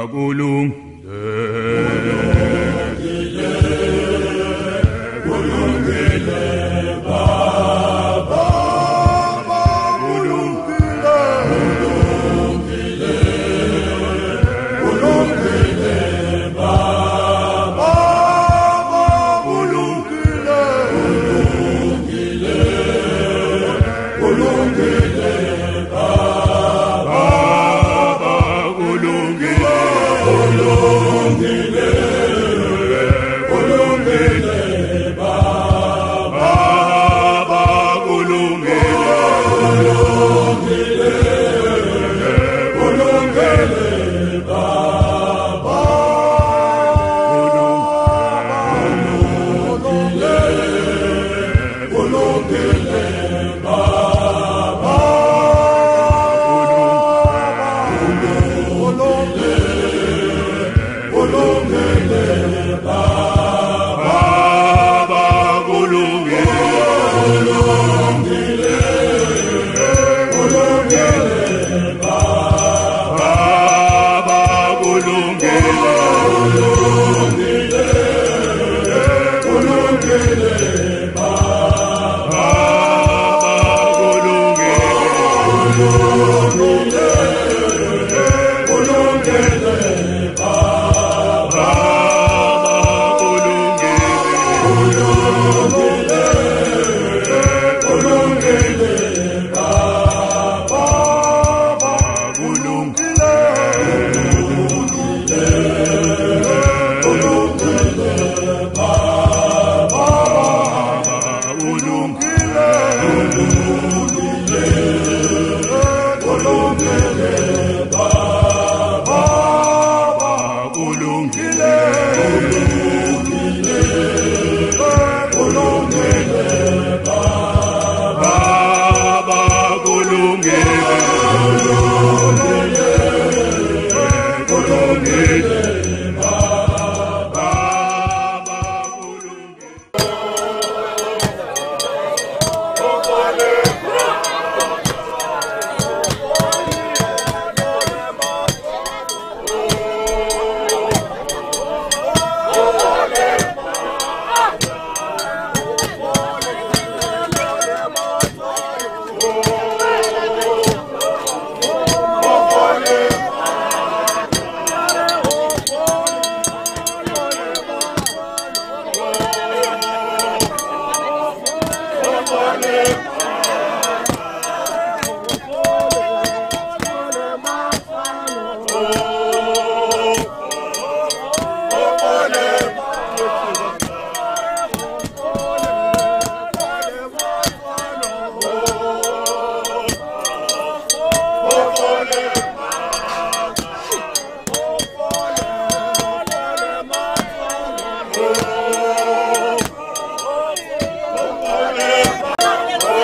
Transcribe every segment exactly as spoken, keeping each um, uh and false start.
Oh,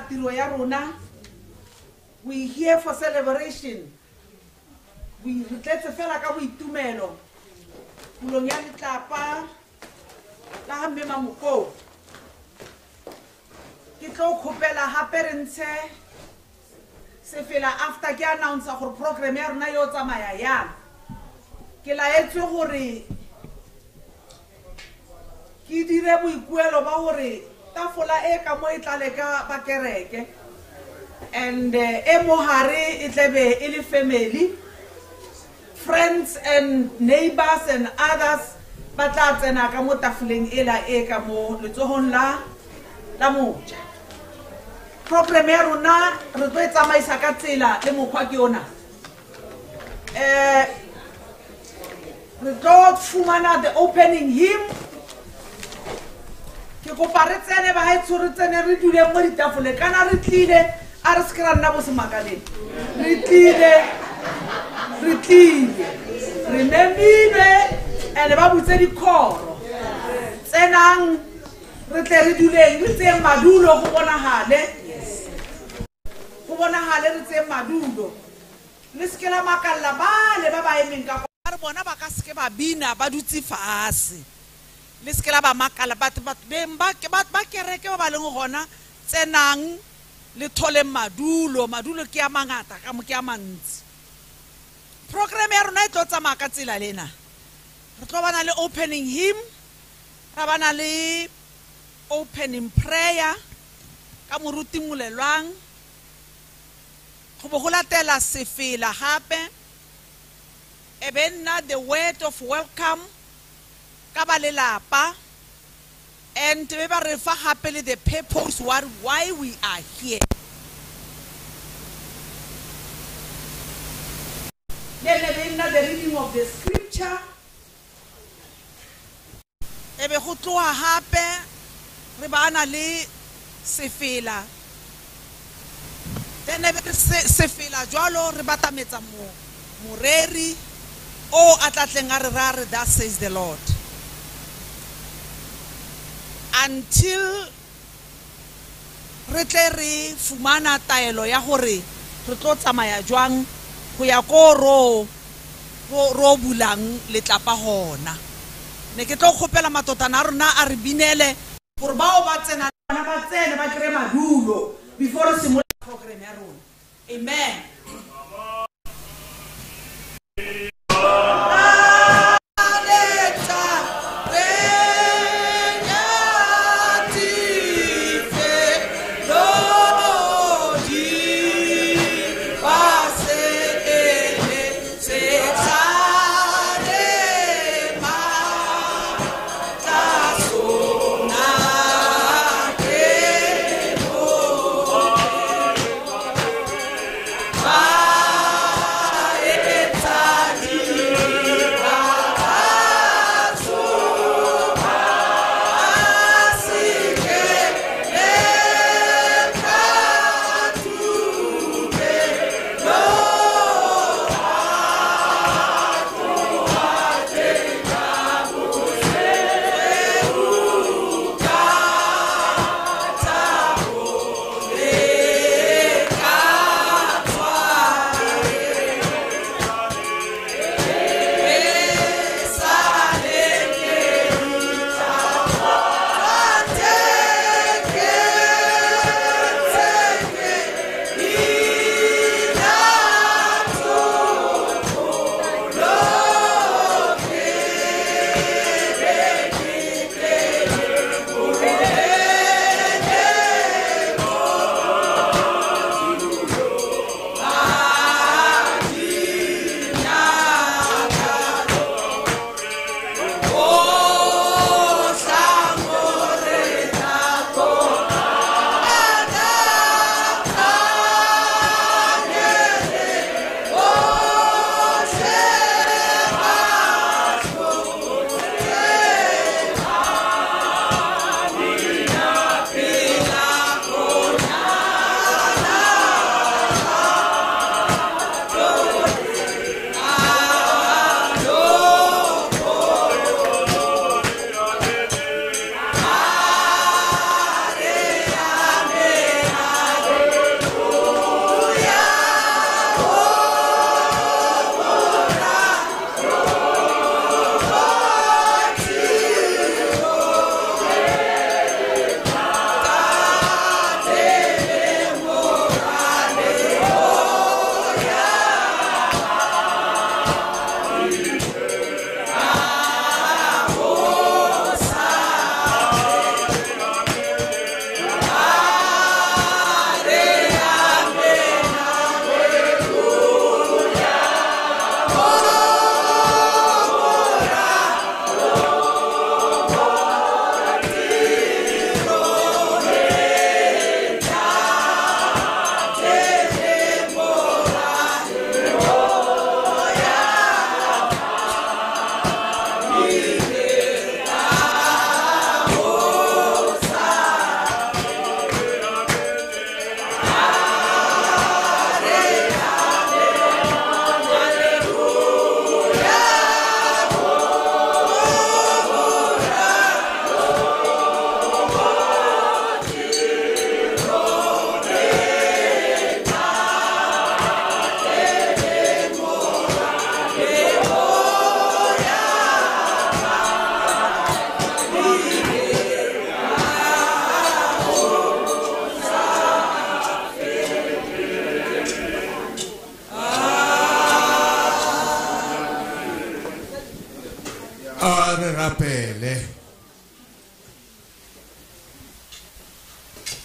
tiro ya rona. We here for celebration. We tletse fela ka boitumelo. Pulong ya letlapa la ha mme Mokou. Ke tlo khopela hape re ntshe se fela after ke announce gore program ya rona yo tsamaya yang. Ke laetswe gore ke dire boikuelo ba gore tafola e ka mo e tlale ka ba kereke. And e mo hare e tlebe e le family, friends and neighbors and others ba tla tsena ka mo tafoleng ela e ka mo letsohong la la moja. Program ya rona re tlo e tsamaisa ka tsela le mokgwa ke yona. Eh re tlo fumana the opening hymn. Ke kopa re tsene ba haetso re tsene re dule mo ditafole kana re tlile a re skra nna bo semakaleng. Re tlile re tlile re memile ene ba butse dikhoro tsenang re tle re duleng re tseng madulo go bonagale go bonagale re tseng madulo le skela makalla ba le ba ba emeng ka re bona ba ka ske ba bina ba dutse fase le skela ba makala batho ba bemba ke ba ba kereke ba leng gona tsenang le thole madulo madulo ke a mangata ka mo ke a mantsi. Program ya rona e tlo tsamaya ka tsela lena. Re tlo bana le opening hymn, ra bana le opening prayer ka moruti molelwang go bo go latela sefela gape e be nna the word of welcome ka ba lelapa and be ba re fa gape le the purpose why we are here. Then be nna the reading of the scripture e be go tloa gape re bana le sefela then e be sefela jwalo re batametsa mo moreri o atlatleng a re ra re that says the Lord until re tle re fumana taelo ya gore re tlo tsamaya jwang go ya ko ro ro bulang letlapa hona. Ne ke tlo khopela matotana rona a re binele gore bao ba tsena bana ba tsene ba kre madulo before se mo program ya rona. Amen. Bye.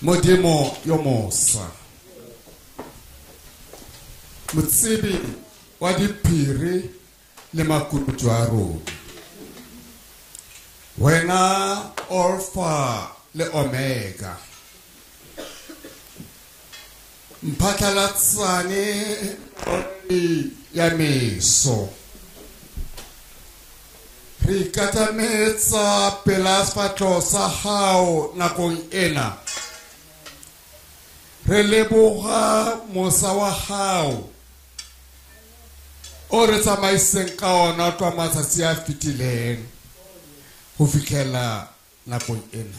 Modimo yomosa. Mutsibi wadi piri le makutu aro. Wena Alpha le Omega. Mpatalatsani ya meso. Rikatametsa pelas patlo sa hao nakong ena. Re leboga mosa wa hao. O re tsamaiseng ka ona twa matsatsi a fitileng go fitlhela nakong ena.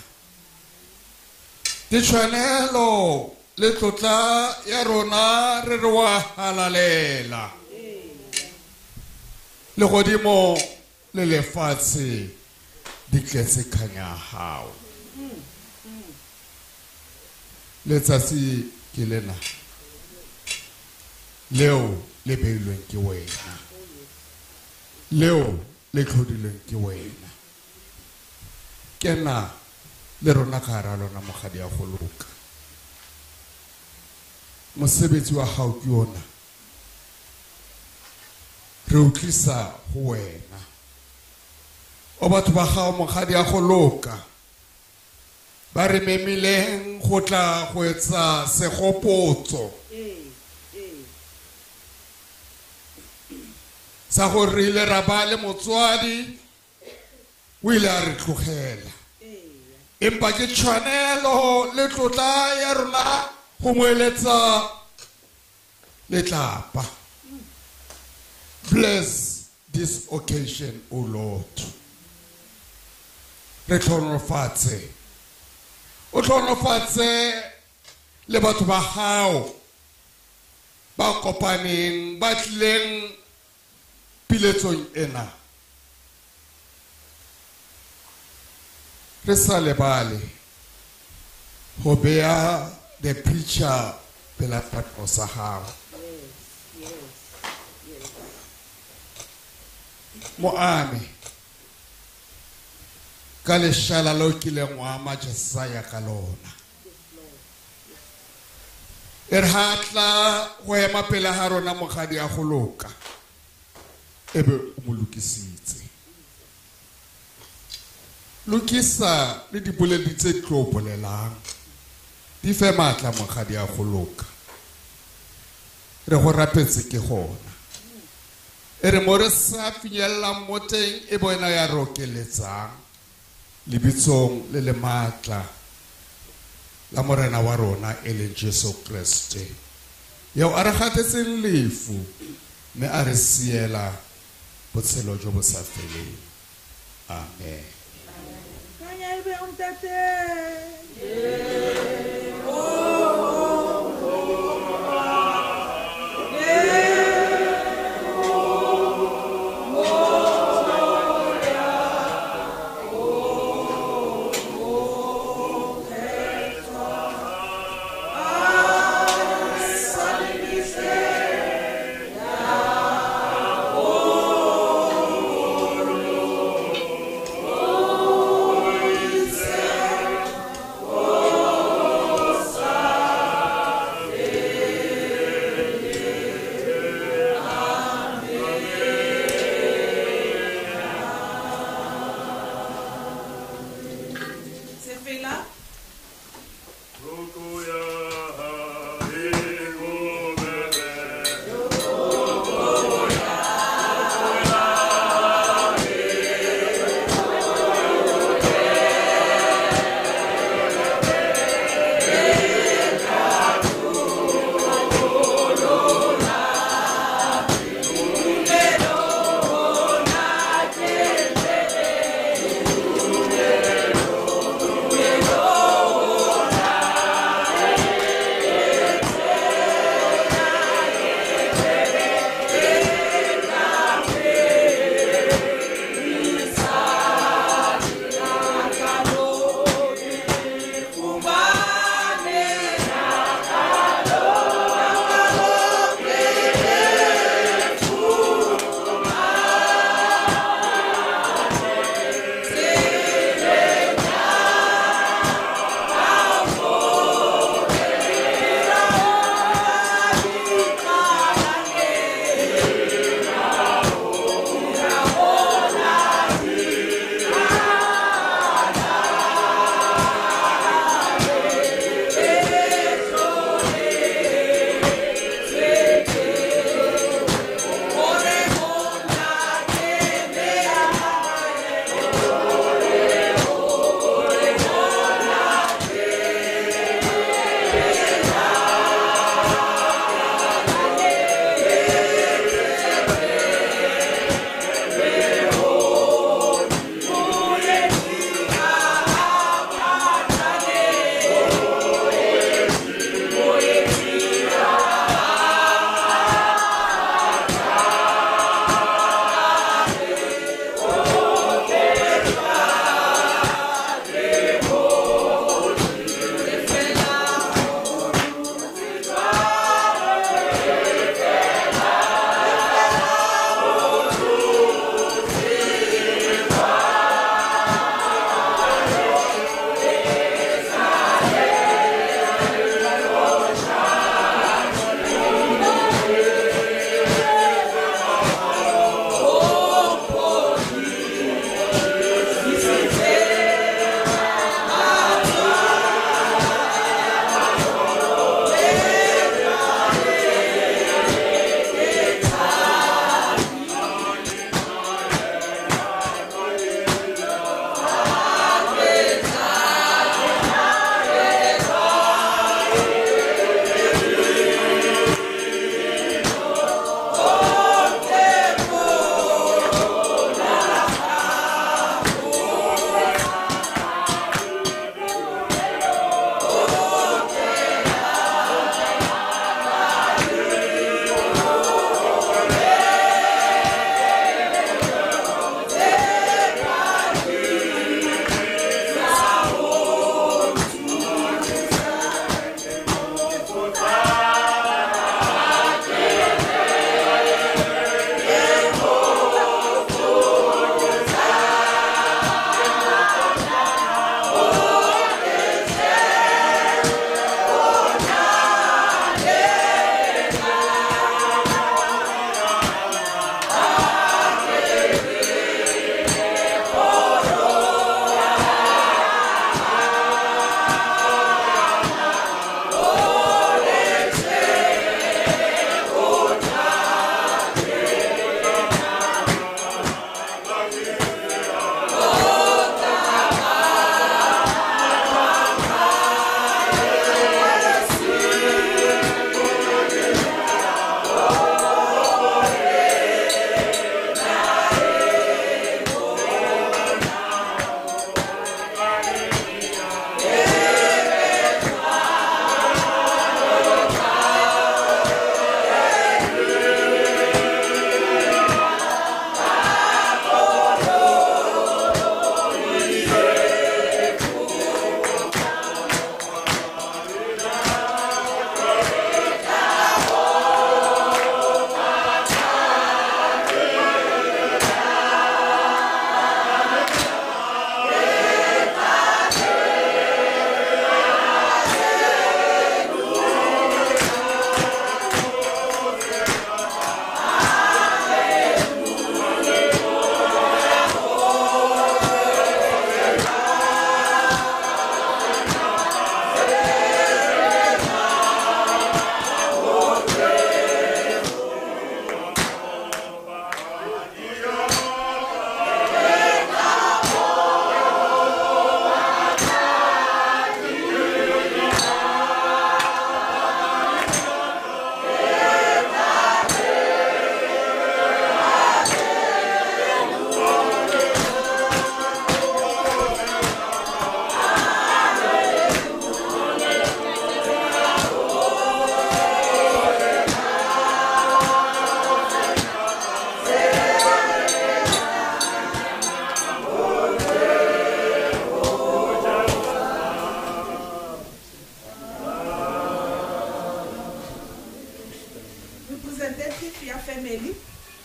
Ditshwanelo le tlotla ya rona re re wa halalela. Le godimo le lefatshe di tletse kganya hao. Letsatsi ke lena leo le beilweng ke wena, leo le tlhodilweng ke wena. Kena le rona ka hara lona mogadi a go loka. Mosebetsi wa hao ke ona, re o tlisa go wena. O batho ba gago mogadi a go loka ba re memileng go tla go etsa segopotso sa gore re ile ra ba le motswadi o ile a re tlogela. Empa ke tshwanelo le tlotla ya rona go moeletsa letlapa. Bless this occasion, O Lord. Re tlhonofatse o tlhonofatse le batho ba hao ba kopaneng ba tlileng piletsong ena. Re sa lebale go bea the preacher pela patlo sa hao. Moame ka leshala lo kileng wa Majesaya ka lona. E re hatla go ema pele ha rona mogadi a go loka, ebe o mo lokisitse. Lokisa le diboledi tse tlo bolelang di fe matla mogadi a go loka. Re go rapetse ke gona, e re mo re sa finyella mo teng e bona ya rokeletsang lebitsong le le matla la morena wa rona e leng Jesu Kriste, yo a re gatetseng lefu mme a re siela botshelo jo bo sa feleng. Amen. Oh representative ya family.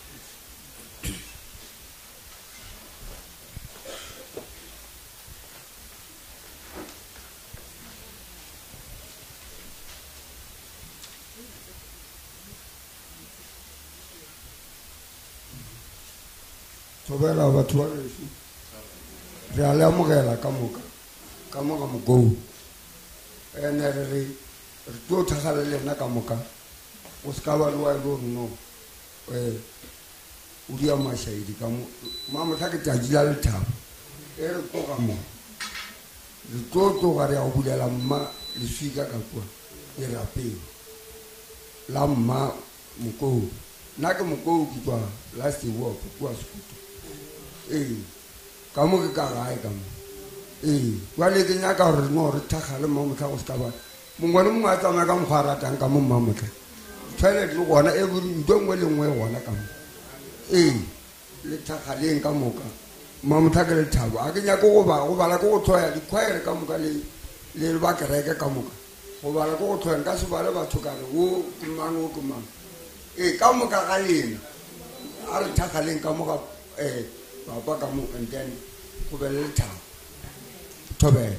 Tobela batho ba reso re a le amogela ka moka ka moka Mokou ene re re re tlo thagala le nna ka moka o ska ba le wa go no eh o dia mashaidi ka mo mama tla ke tjajila le thabo e re tlo ka mo re tlo tlo ga re a bulela mma le swika ka kwa e rapeng la mma Mokou na ke Mokou ke twa last walk kwa skutu eh ka mo ke ka gae ka mo eh wa le ke nya ka re no re thagale mo motla go ska ba mongwe mo a tsama ka mo gwa ratang ka mo mma motla tshele le gona e buru ndongwe le ngwe gona ka mo eh le thagaleng ka moka mma motla ke le thabo a ke nya go ba go bala go tloya di khoere ka moka le le ba ke reke ka moka go bala go tloya ka se bala batho ka re wo ke mang wo ke mang eh ka moka ga lena a re thagaleng ka moka eh Papa kamu and then go be le thabo tobe.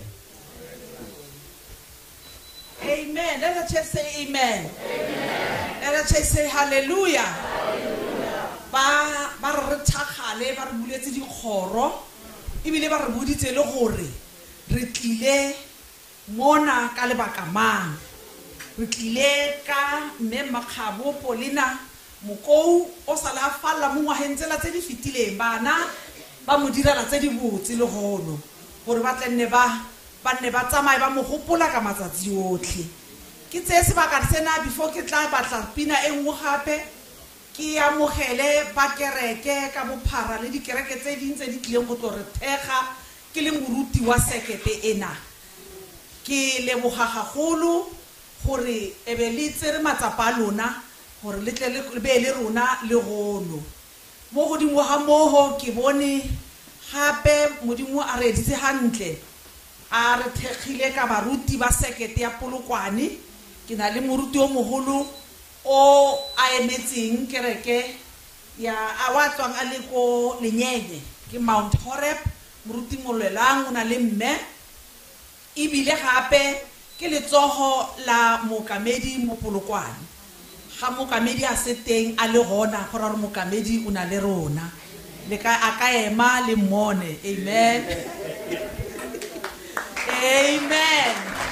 Amen. Let us just say amen. Amen. Let us just say hallelujah. Hallelujah. Ba ba re thagale ba re buletse di khoro ebile ba re boditse le gore re tlile mona ka lebaka mang re tlile ka mme Kgabo Polina Mokou o sala falla mo ngwahentsela tse di fitileng bana ba mo direla tse di botse le gono gore ba tlenne ba ba ne ba tsamaye ba mo gopola ka matsatsi otlhe ke tse sebaka sena before ke tla batla pina e nngwe gape ke amogele ba kereke ka bophara le dikereke tse dintse di tlileng go tlo re thega ke le moruti wa sekete ena ke leboga gagolo gore ebe le tsere matsapa lona gore le tle le be le rona le gono mo godimo ga moho ke bone gape modimo a re ditse hantle a re thegile ka baruti ba sekete ya Polokwane ke na le moruti o mogolo o a emetseng kereke ya a wa tswang a le ko Lenyenye ke Mount Horeb moruti molwelang o na le mme ebile gape ke letsogo la mokamedi mo Polokwane ga mokamedi a seteng a le gona go ra re mokamedi o na le rona le ka a ka ema le mmone amen amen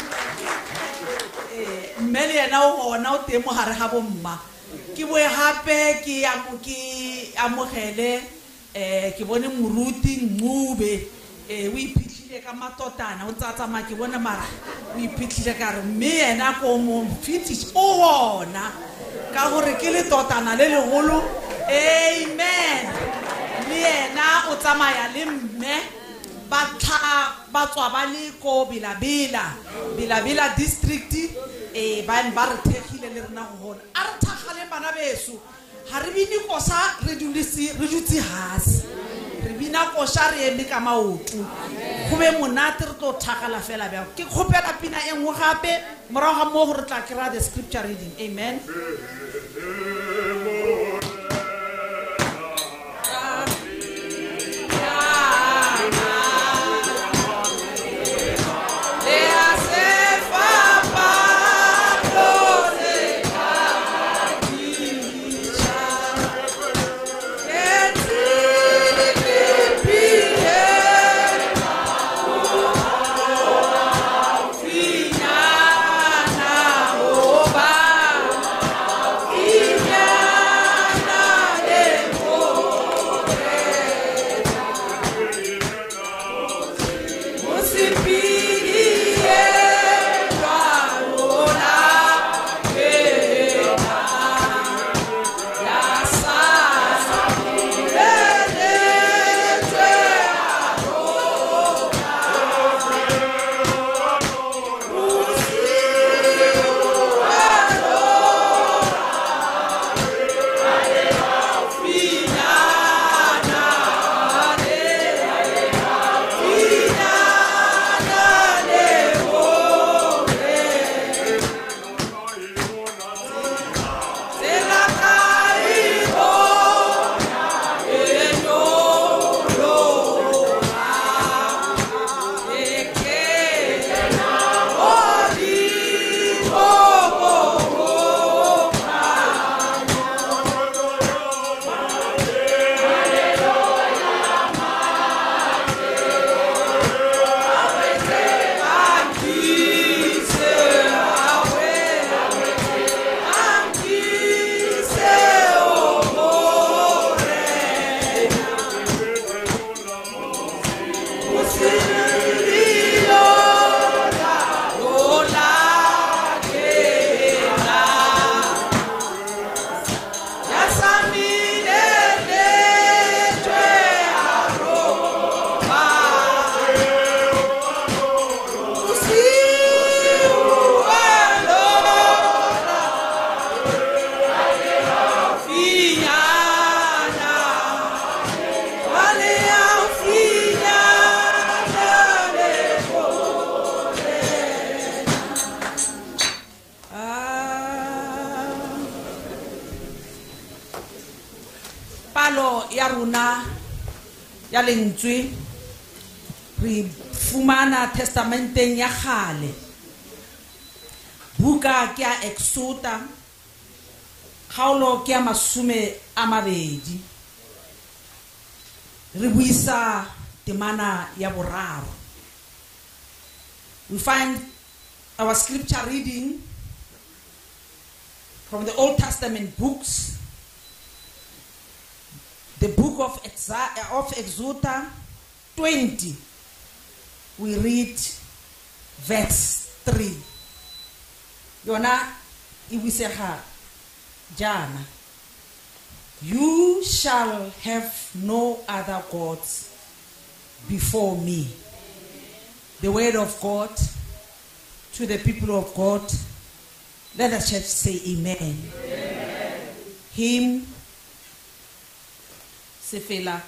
eh mme le ena o gona o teng mo gare ga bomma ke boe gape ke ya mo ke amogele eh ke bone moruti Ncube eh o iphitlhile ka matotana o tsatsa ma ke bona mara o iphitlhile ka re mme ena ko mo fitish o gona ka gore ke le totana le legolo amen le ena o tsamaya le mme ba tla ba tswa ba le ko Bilabila Bilabila district e ba ba re thegile le rena go gona a re thagale bana beso ha re bini kosa re dulisi re dutse hasi re bina kosa re eme ka maoto go be monate re tlo thagala fela ba ke khopela pina e nngwe gape morago ga mo go re tla kry the scripture reading amen. Yeah. ngwalo ya rona ya lentswe re fumana testamenteng ya kgale buka ke ya Exodus kgaolo ke ya masume a mabedi re buisa temana ya boraro. We find our scripture reading from the Old Testament books, the book of Exa of Exodus twenty. We read verse three. Yona ibiseha jana. You shall have no other gods before me. The word of God to the people of God. Let the church say amen. Amen. Hymn Sefela.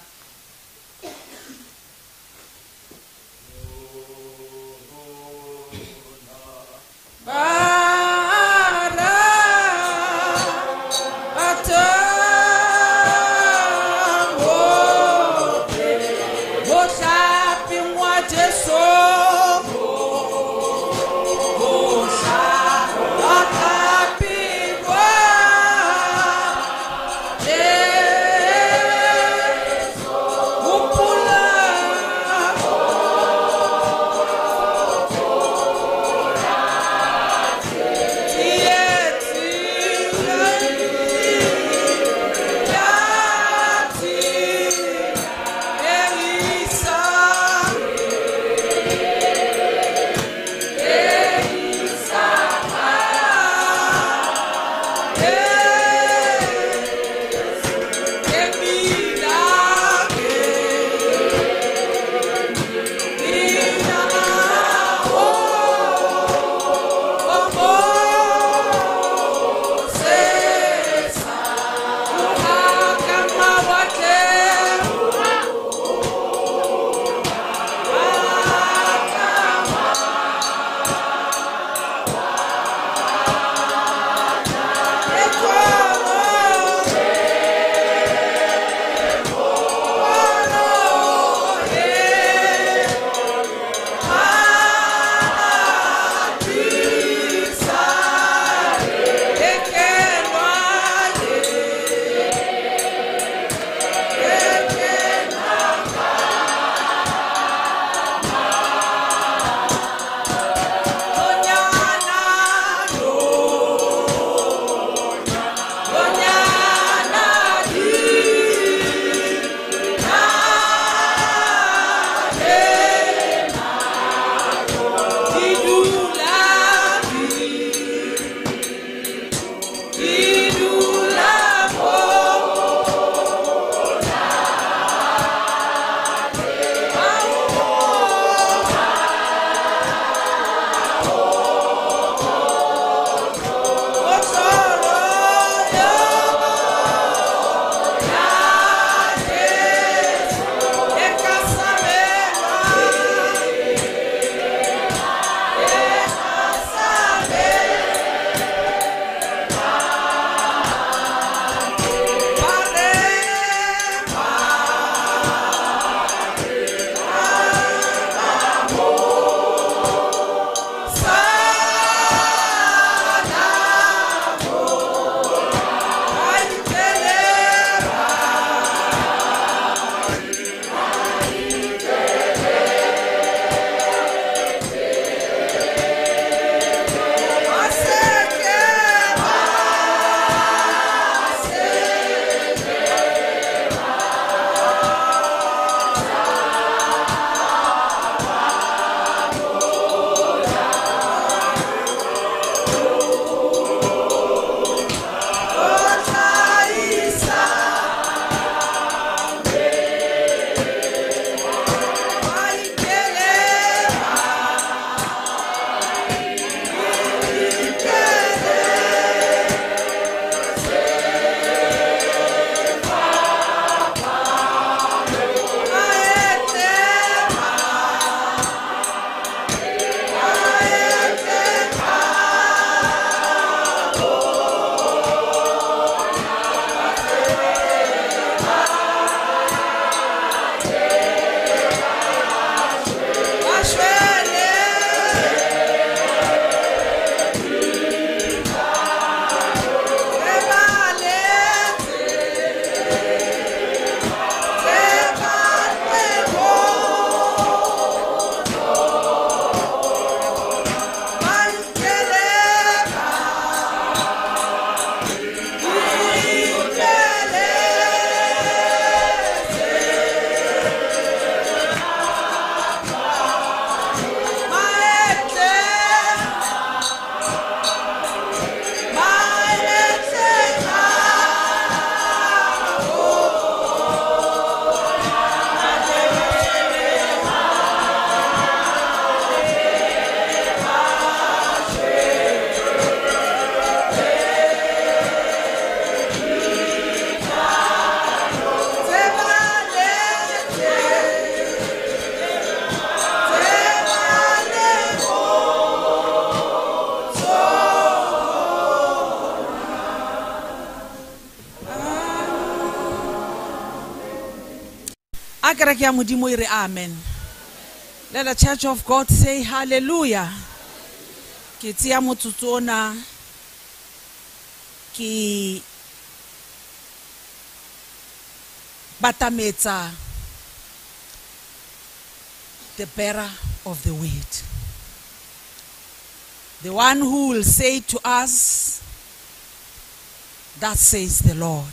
Yeah. Amen. Let the Church of God say hallelujah. Ke tsia motsotso ki batametsa the bearer of the word, the one who will say to us, that says the Lord.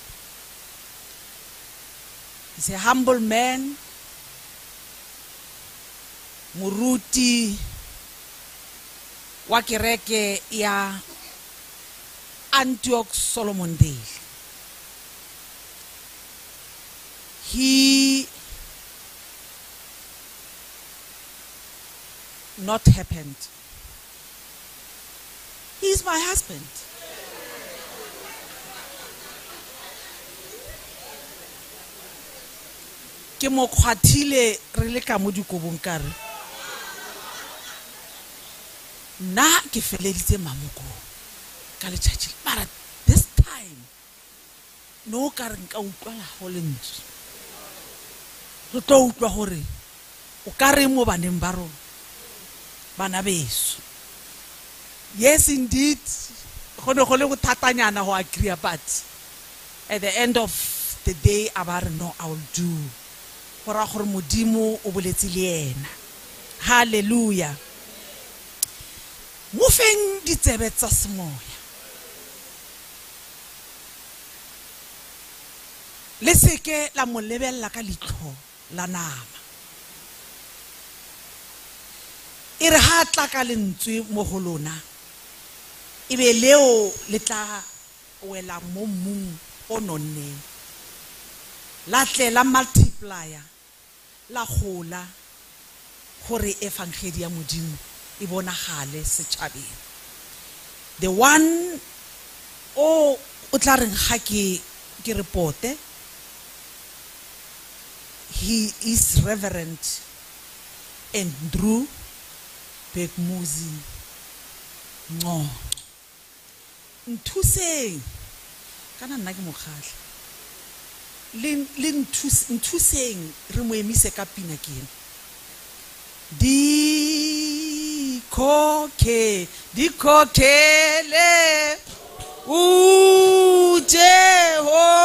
He's a humble man, muruti wa kereke ya Antioch Solomon Day. He not happened. He's my husband. Ke mo khwathile re le ka mo dikobong kare na ke feleditse mamoko ka le tšatši but this time no ka re nka utlwala go lentswe re tlo utlwa gore o ka re mo baneng ba rona bana beso. Yes indeed go ne go le go thatanyana go agree, but at the end of the day about no I will do gora gore modimo o boletse le ena. Hallelujah. Mo feng ditsebe tsa semoya le seke la mo lebella ka litlho la nama e re ha tla ka lentswe mo go lona e be leo le tla wela mo mmung o nonneng la tle la multiplier la gola gore evangeli ya modimo e bonagale setšhabeng. The one o o tla reng ga ke ke reporte, he is Reverend Andrew Bekmuzi no nthuseng kana nna ke mogahla le le nthuseng re mo emise ka pina kene di koke di kokele u Jehova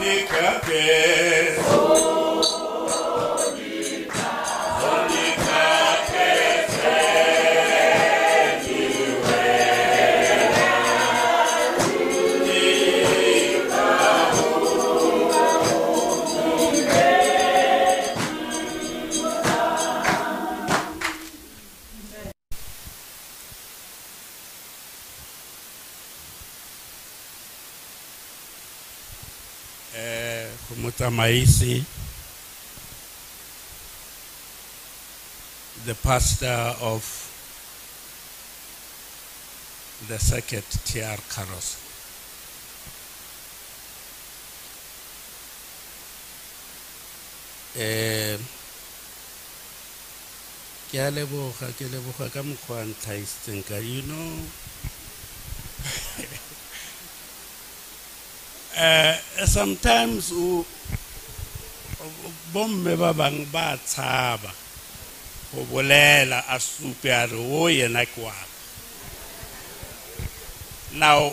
Holy God. Motsamaisi, the pastor of the Circuit T R Carlos. Eh, ke a leboga ke leboga ka mokgwa ntlhaisitseng ka, you know, uh, sometimes bomme ba bang ba tshaba go bolela a supe a re o yena ke wa. Now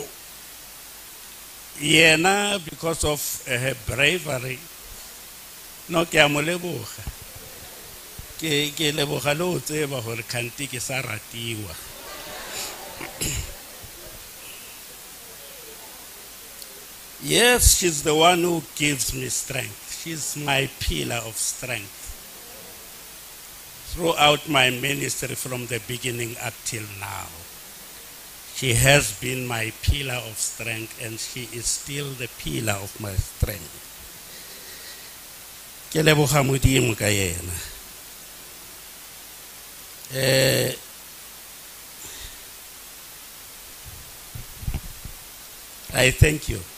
yena, because of uh, her bravery, no ke a mo leboga ke ke leboga le o tseba gore khanti ke sa ratiwa. Yes, she's the one who gives me strength. She's my pillar of strength throughout my ministry from the beginning up till now. She has been my pillar of strength, and she is still the pillar of my strength. Ke leboga Modimo ka yena. Eh, I thank you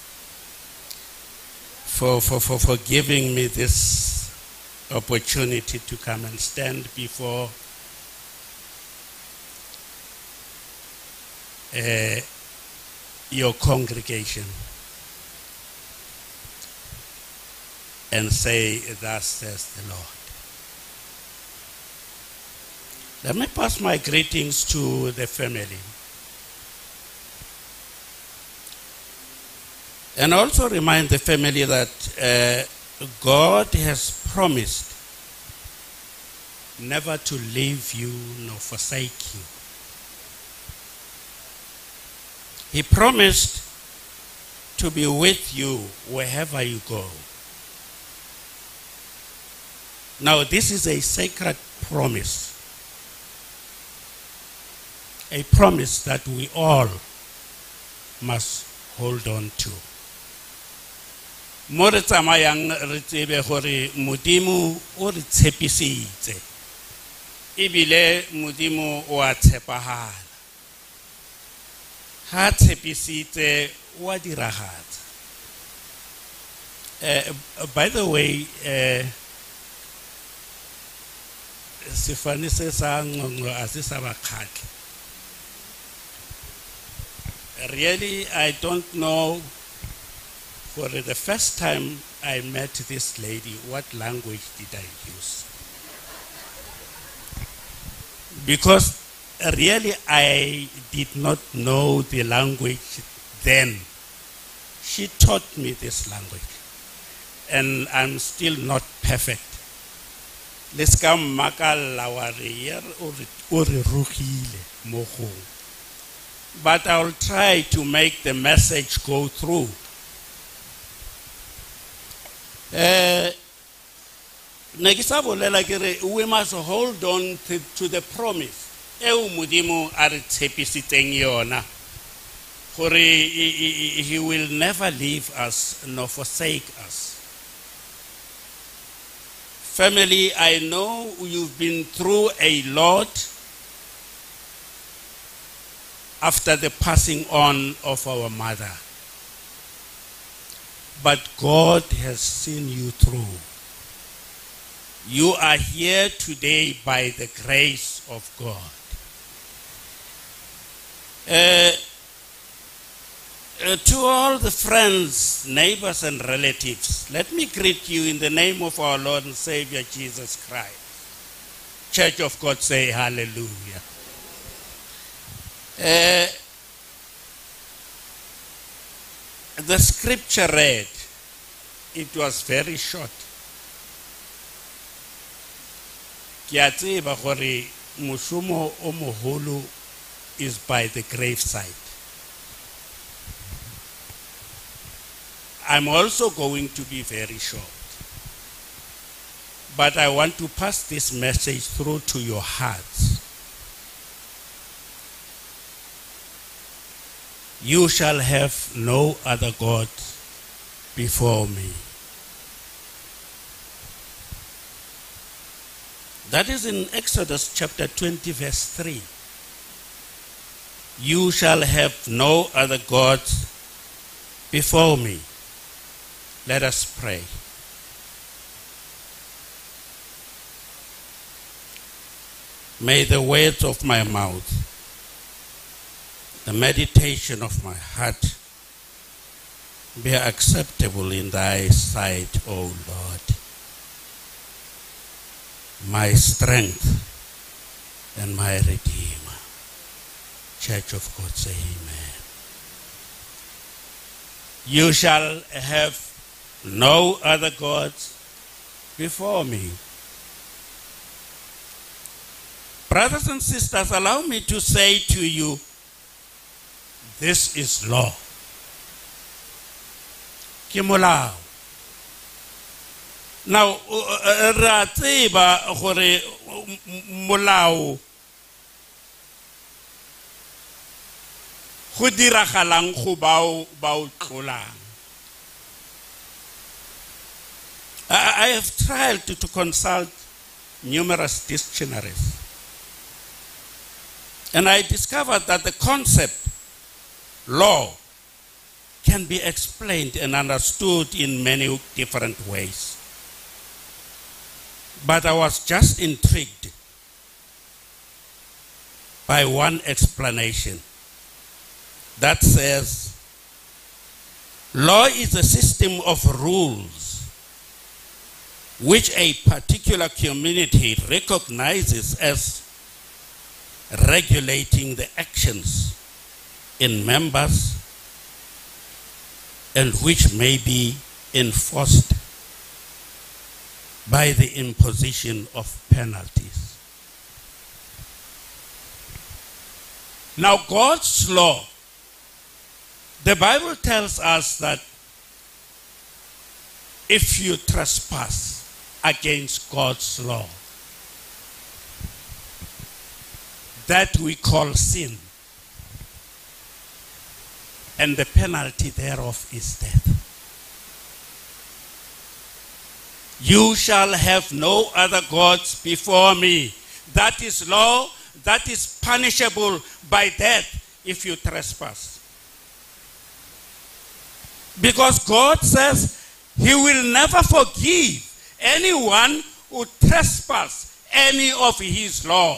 for, for, for, for giving me this opportunity to come and stand before uh, your congregation and say, thus says the Lord. Let me pass my greetings to the family. And also remind the family that uh, God has promised never to leave you nor forsake you. He promised to be with you wherever you go. Now, this is a sacred promise, a promise that we all must hold on to. Mo re tsamayang re tsebe gore Modimo o re tshepisitse, ebile Modimo o a tshepagala. Ha tshepisitse o a diragatsa. Uh, by the way, uh, sefane se sa ngongwe a se sa bakgatla. Really, I don't know. For the first time I met this lady, what language did I use? Because really I did not know the language then. She taught me this language, and I'm still not perfect. Let's come Mokou. But I'll try to make the message go through. Uh, we must hold on to, to the promise. He will never leave us nor forsake us. Family, I know you've been through a lot after the passing on of our mother. But God has seen you through. You are here today by the grace of God. Uh, uh, to all the friends, neighbors, and relatives, let me greet you in the name of our Lord and Savior Jesus Christ. Church of God, say hallelujah. Uh, The scripture read, it was very short. Ke a tseba gore mošomo o moholo is by the graveside. I'm also going to be very short. But I want to pass this message through to your hearts. You shall have no other God before me. That is in Exodus chapter twenty, verse three. You shall have no other gods before me. Let us pray. May the words of my mouth, the meditation of my heart be acceptable in thy sight, O Lord, my strength and my Redeemer. Church of God, say amen. You shall have no other gods before me. Brothers and sisters, allow me to say to you, this is law. Ke molao. Now, ra tseba gore molao go diragalang go bao bao tlolang. I have tried to, to consult numerous dictionaries, and I discovered that the concept law can be explained and understood in many different ways. But I was just intrigued by one explanation that says, law is a system of rules which a particular community recognizes as regulating the actions in members and which may be enforced by the imposition of penalties. Now, God's law, the Bible tells us that if you trespass against God's law, that we call sin, and the penalty thereof is death. You shall have no other gods before me. That is law, that is punishable by death if you trespass. Because God says he will never forgive anyone who trespasses any of his laws.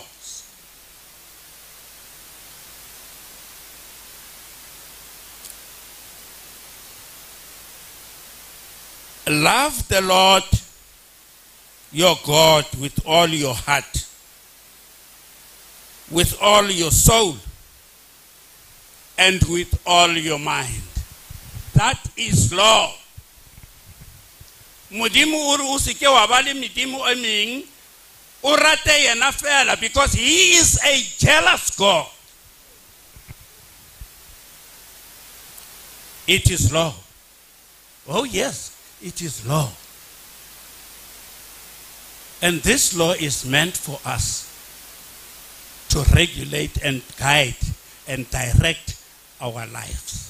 Love the Lord your God with all your heart, with all your soul, and with all your mind. That is law. Modimo o re o se ke wa ba le medimo e meng, o rate yena fela, because he is a jealous God. It is law. Oh yes, it is law. And this law is meant for us to regulate and guide and direct our lives.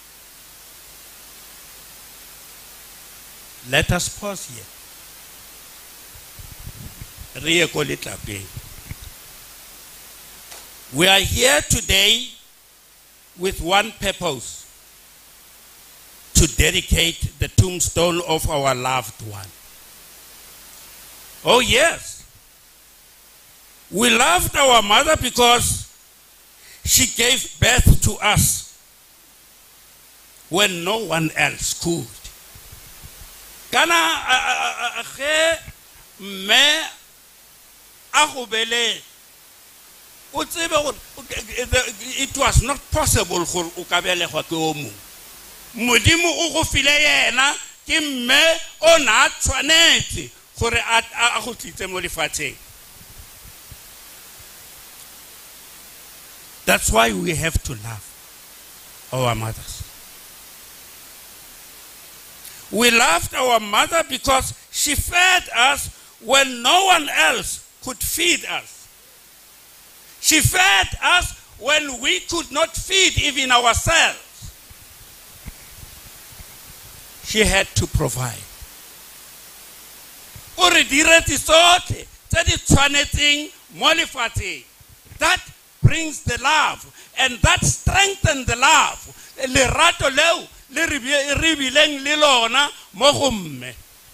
Let us pause here. We are here today with one purpose: to dedicate the tombstone of our loved one. Oh yes, we loved our mother because she gave birth to us when no one else could. Kana me ahubele, it was not possible for ukabele hokomu. Mudimu uko file yena ki me ona twaneti for at ahutite molifate. That's why we have to love our mothers. We loved our mother because she fed us when no one else could feed us. She fed us when we could not feed even ourselves. She had to provide. O re diretse sotlhe tse di tshwanetseng mo lefatsheng. That brings the love, and that strengthens the love. Lerato leo le re bileng le lona mo go mme.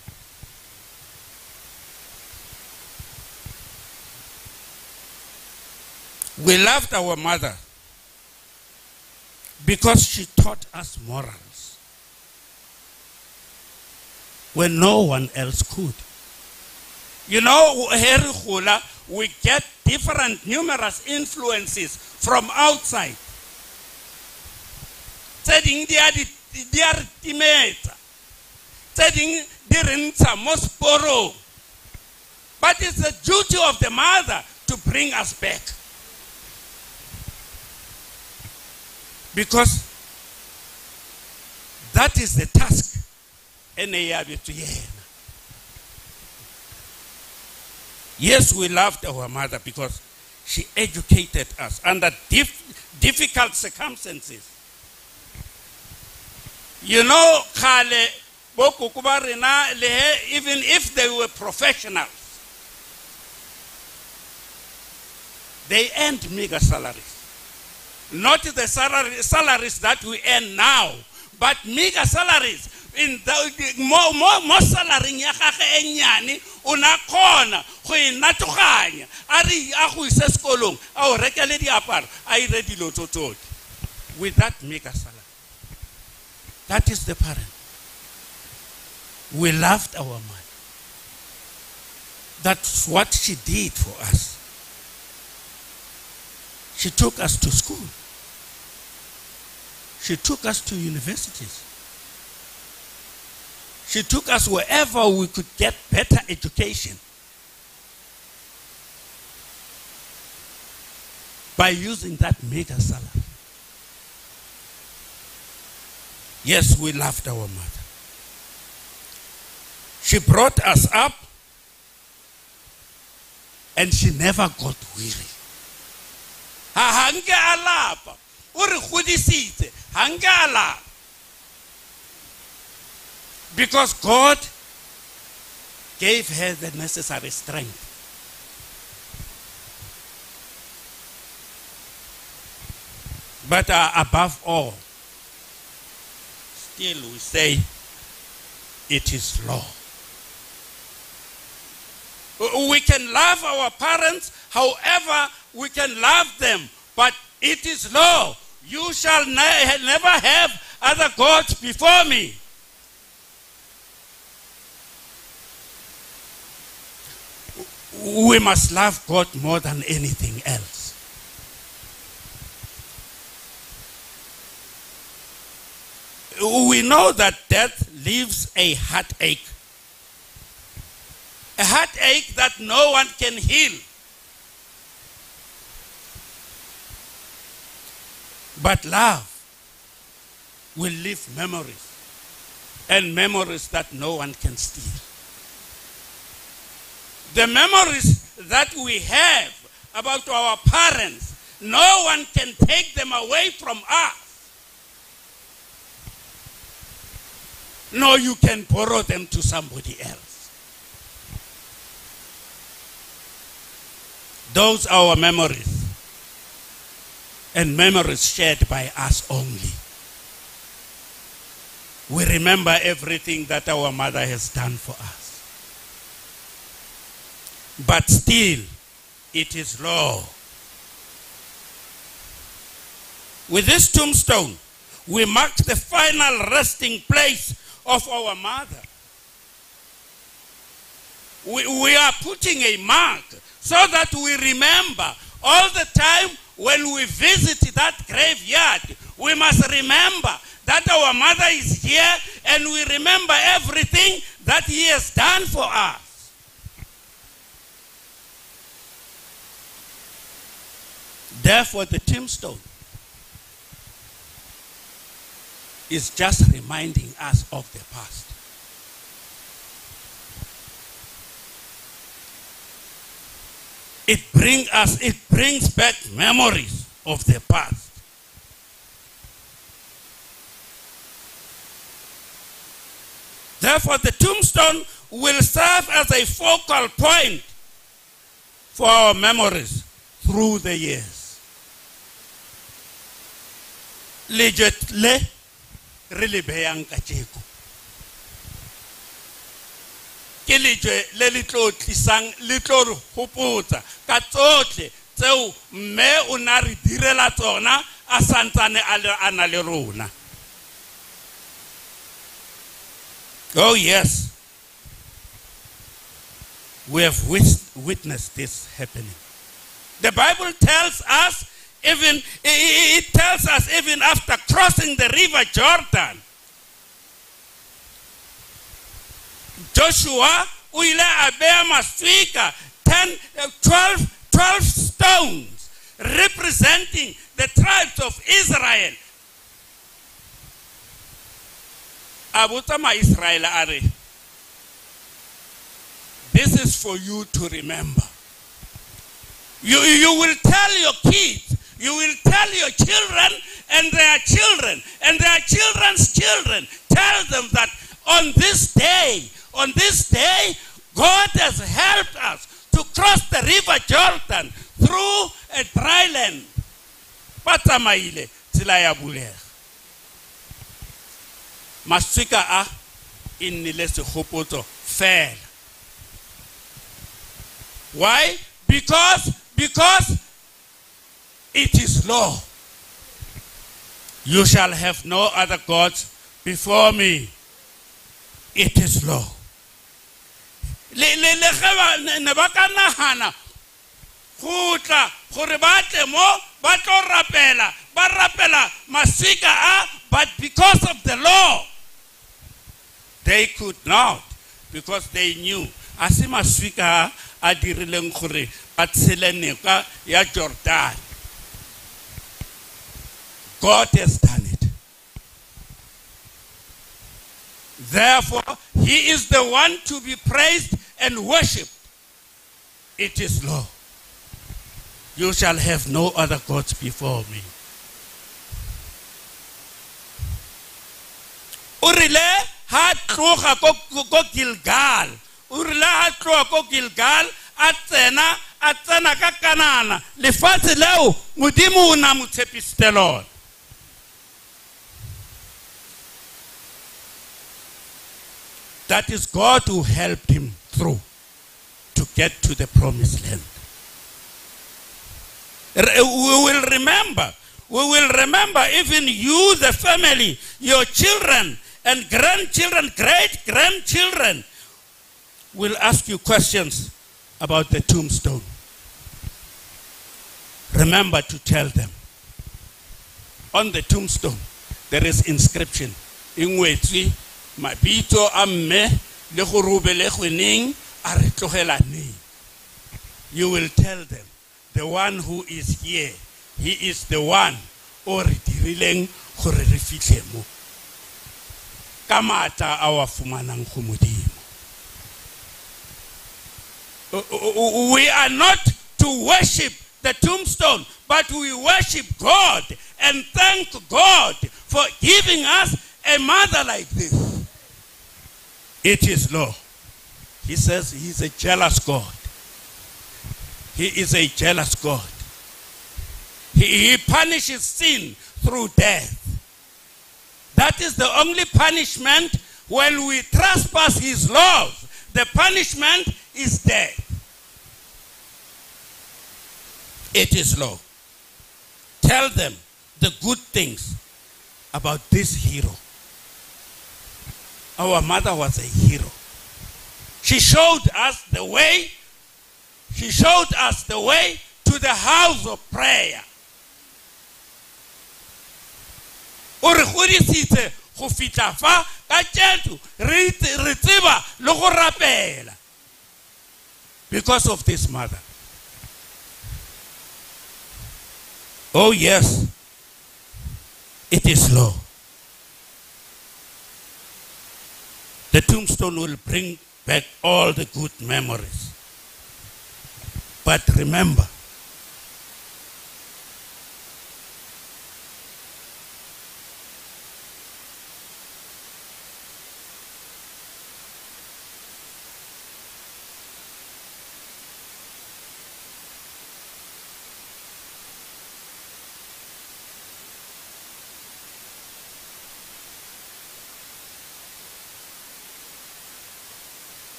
We loved our mother because she taught us morals when no one else could. You know, here Hula, we get different, numerous influences from outside. Telling their teammates, telling their most borrow. But it's the duty of the mother to bring us back. Because that is the task. Yes, we loved our mother because she educated us under dif difficult circumstances. You know, even if they were professionals, they earned meager salaries. Not the salary, salaries that we earn now, but meager salaries. In the more more more salary ya gage enyane una khona go inatoganya ari a go isa sekolong a o rekele diaparo a ire dilo tsotsotse with that meager salary. That is the parent. We loved our mother. That's what she did for us. She took us to school. She took us to universities. She took us wherever we could get better education by using that meager salary. Yes, we loved our mother. She brought us up and she never got weary. Hange alapa, uri khudisitse, hange alapa. Because God gave her the necessary strength. But uh, above all, still we say, it is law. We can love our parents, however we can love them, but it is law. You shall ne never have other gods before me. We must love God more than anything else. We know that death leaves a heartache. A heartache that no one can heal. But love will leave memories, and memories that no one can steal. The memories that we have about our parents, no one can take them away from us. No, you can borrow them to somebody else. Those are our memories, and memories shared by us only. We remember everything that our mother has done for us. But still, it is law. With this tombstone, we mark the final resting place of our mother. We, we are putting a mark so that we remember all the time when we visit that graveyard. We must remember that our mother is here, and we remember everything that he has done for us. Therefore, the tombstone is just reminding us of the past. It brings us, it brings back memories of the past. Therefore, the tombstone will serve as a focal point for our memories through the years. Lejet le re le behang kajeko. Ke lejwe le le tlo tlisang le tlo re hopotsa ka tsohle tseo mme o na re direla tsona a santsane a na le rona. Oh yes, we have witnessed this happening. The Bible tells us, even it tells us even after crossing the river Jordan, Joshua uile abea maswika ten, twelve, twelve stones representing the tribes of Israel. Abutama Israel are. This is for you to remember. You, you will tell your kids, you will tell your children and their children and their children's children. Tell them that on this day, on this day, God has helped us to cross the river Jordan through a dry land. Patamaile tilaya buler. Maswika a inile se hopoto fail. Why? Because because it is law. You shall have no other gods before me. It is law. Le le le khaba ne ba ka nahana khutla gore ba tle mo ba tlo rapela ba rapela masika a, but because of the law they could not, because they knew asi masika a dirileng gore ba tselene ka ya Jordan. God has done it. Therefore, he is the one to be praised and worshipped. It is law. You shall have no other gods before me. Urile ha tloga ko Gilgal. Urile ha tloga ko Gilgal a tsena a tsena ka Kanana. Lefatshe leo modimo o na mo tshepisitse lona. That is God who helped him through to get to the promised land. We will remember, we will remember even you, the family, your children and grandchildren, great-grandchildren will ask you questions about the tombstone. Remember to tell them. On the tombstone, there is inscription. Ingwetsi mabito amme le go rubele gweneng a re tlogela neng. You will tell them, the one who is here, he is the one o re dirileng gore re fitlhe mo ka matla a wa fumanang go modimo. We are not to worship the tombstone, but we worship God and thank God for giving us a mother like this. It is law. He says he is a jealous God. He is a jealous God. He, he punishes sin through death. That is the only punishment when we trespass his laws. The punishment is death. It is law. Tell them the good things about this hero. Our mother was a hero. She showed us the way. She showed us the way to the house of prayer. O re godisitse go fitla fa ka tšetu re tseba le go rapela because of this mother. Oh yes, it is law. The tombstone will bring back all the good memories. But remember,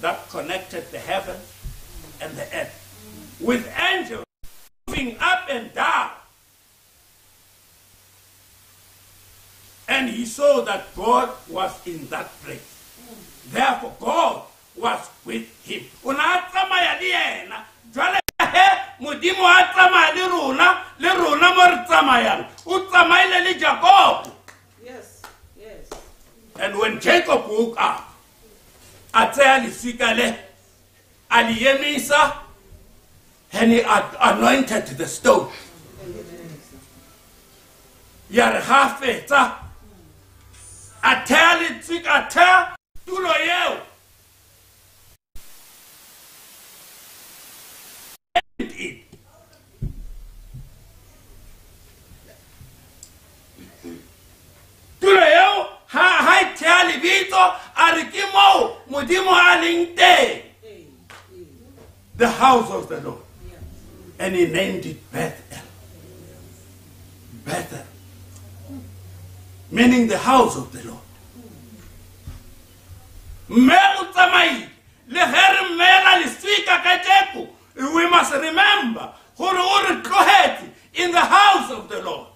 that connected the heaven and the earth, with angels moving up and down. And he saw that God was in that place. Therefore, God was with him. Unatsamaya le yena, jwale he modimo a tsamaya le rona, le rona mo re tsamayang, o tsamaile le Jacob. Yes, yes. And when Jacob woke up, a tseya leswika le, a le emisa, and he had anointed the stone. Ya re ha fetsa, a theya leswika, a theya tulo yeo. It. Tulo yeo ha ha theya lebitso a re ke moo modimo a leng teng. The house of the Lord. And he named it Bethel. Bethel. Meaning the house of the Lord. Me utamai le her mela le swika kajeku. We must remember who are in the house of the Lord.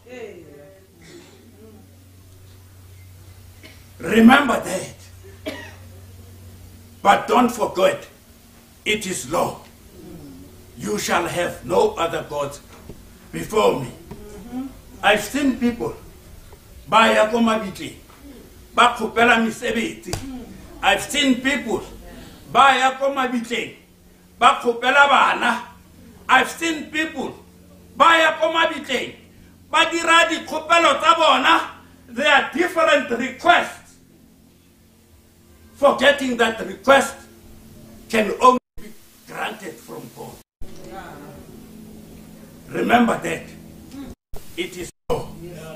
Remember that. But don't forget, it is law. You shall have no other gods before me. I've seen people buy a komabiti, bakupela misebiti. I've seen people buy a komabiti, bakupela bana. I've seen people buy a komabiti, badiradi kopelo tabona. There are different requests. Forgetting that the request can only be granted from God. Remember that. It is so.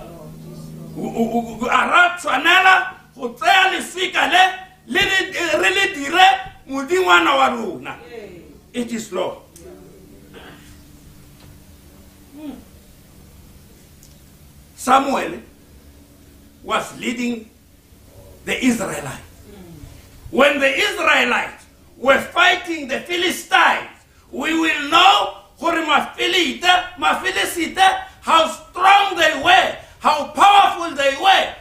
Aratsanela hotsaya lesika le le really dire mudingwana wa rona. It is law. Samuel was leading the Israelites. When the Israelites were fighting the Philistines, we will know how strong they were, how powerful they were.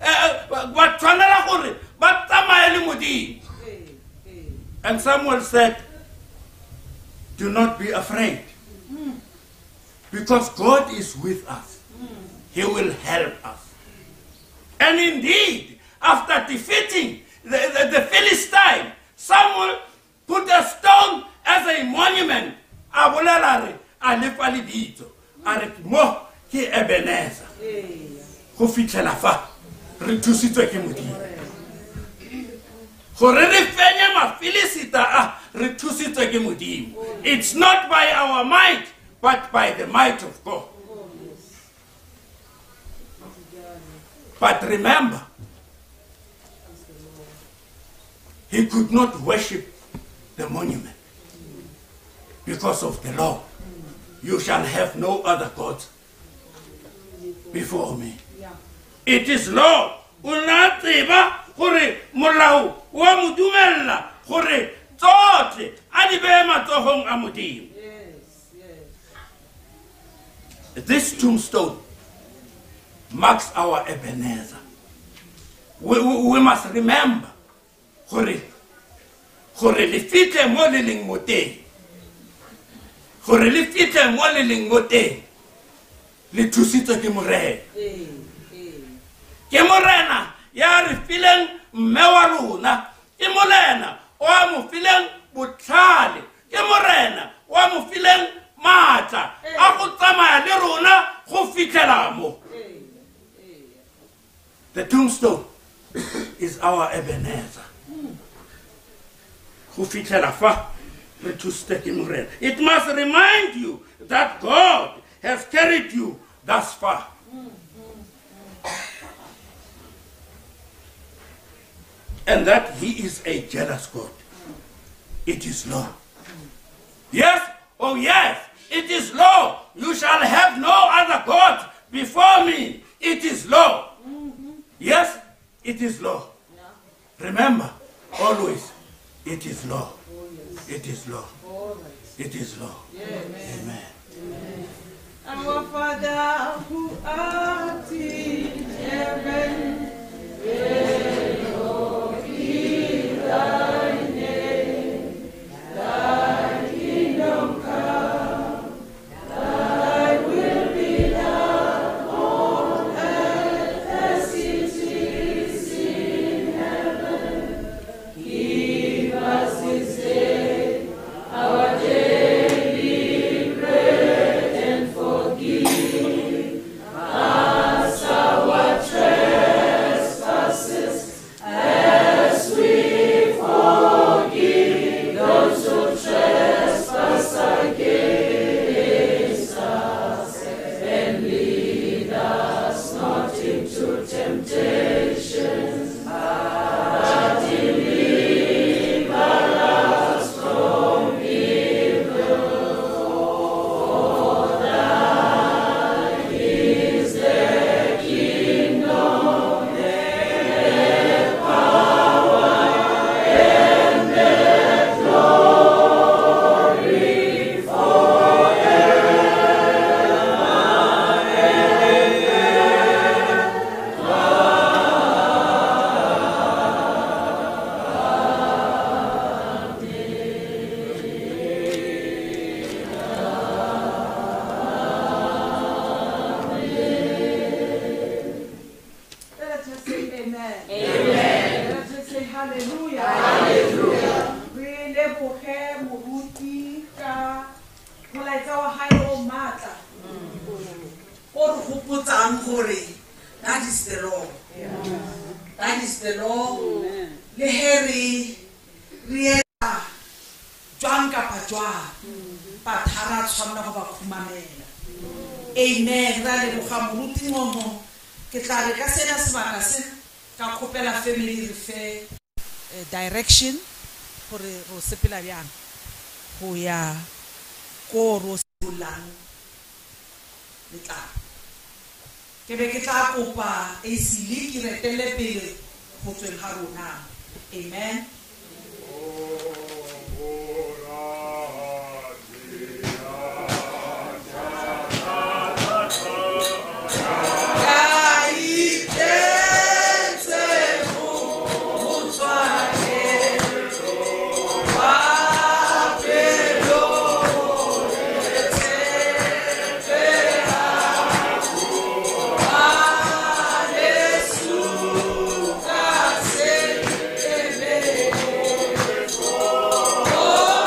And Samuel said, do not be afraid, because God is with us. He will help us. And indeed, after defeating the, the, the Philistine, Samuel put a stone as a monument. Abolelare alefali bitso are mo ke Ebenezer go fitlhela fa re thusitswe ke modimo gore re fenya mafilisita a re thusitswe ke modimo. It's not by our might but by the might of God. But remember, he could not worship the monument because of the law. You shall have no other gods before me. It is law. Unatsiba gore molao wa modumella gore tsotlhe a di be matsogong a modimo. This tombstone marks our Ebenezer. We, we, we must remember gore gore le fitlhe mo le leng mo teng. Gore le fitlhe mo le leng mo teng. Le thusitswe ke morena. Ke morena ya re fileng mme wa rona. Ke morena wa mo fileng botlhale. Ke morena wa mo fileng matla a go tsamaya le rona go fitlhela mo. The tombstone is our Ebenezer. Who fitlhela fa re thusitswe ke morena. It must remind you that God has carried you thus far. And that he is a jealous God. It is law. Yes, oh yes, it is law. You shall have no other God before me. It is law. Yes, it is law. Remember, always, It is law. It is law. It is law. Amen. Our Father who art in heaven, hallowed be thy name. Thy kingdom come, thy will be done on earth as it is in heaven. Give us this day our daily bread, and forgive us our trespasses, as we forgive those who trespass against us. And lead us not into temptation, but deliver us from evil. For thine is the kingdom, the power, and the glory Let us just say amen. Amen. Let us just say hallelujah. Hallelujah. Re leboge moruti ka molaetsa wa hae o matla. O re hopotsang gore that is the law. That is the law. Le he re re etsa jwang kapa jwang, bathara tshwanela go ba khumanela. Amen. Ra leboga moruti ngomo. Ke tla re ka sena sebaka se ka kgopela family re fe direction gore ro sepela bjang go ya ko ro sebulang le tla ke be ke tla kopa e sile ke retele pele go tsweng ga rona. Amen. Oh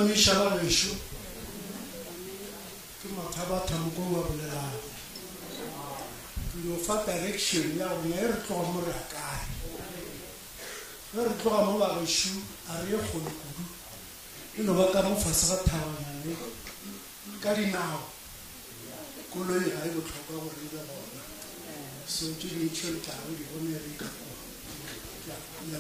mamamisha ba besho ke mathabata Mokou wa bolela ke yo fa direction ya o ne re tloga mo re kae re tloga mo ba besho a re go kudu e no ba ka mo fase ga thabanyane ka dinao koloi ga e botlhokwa gore e be gona so tse dintšho le tlago di bone re ka ya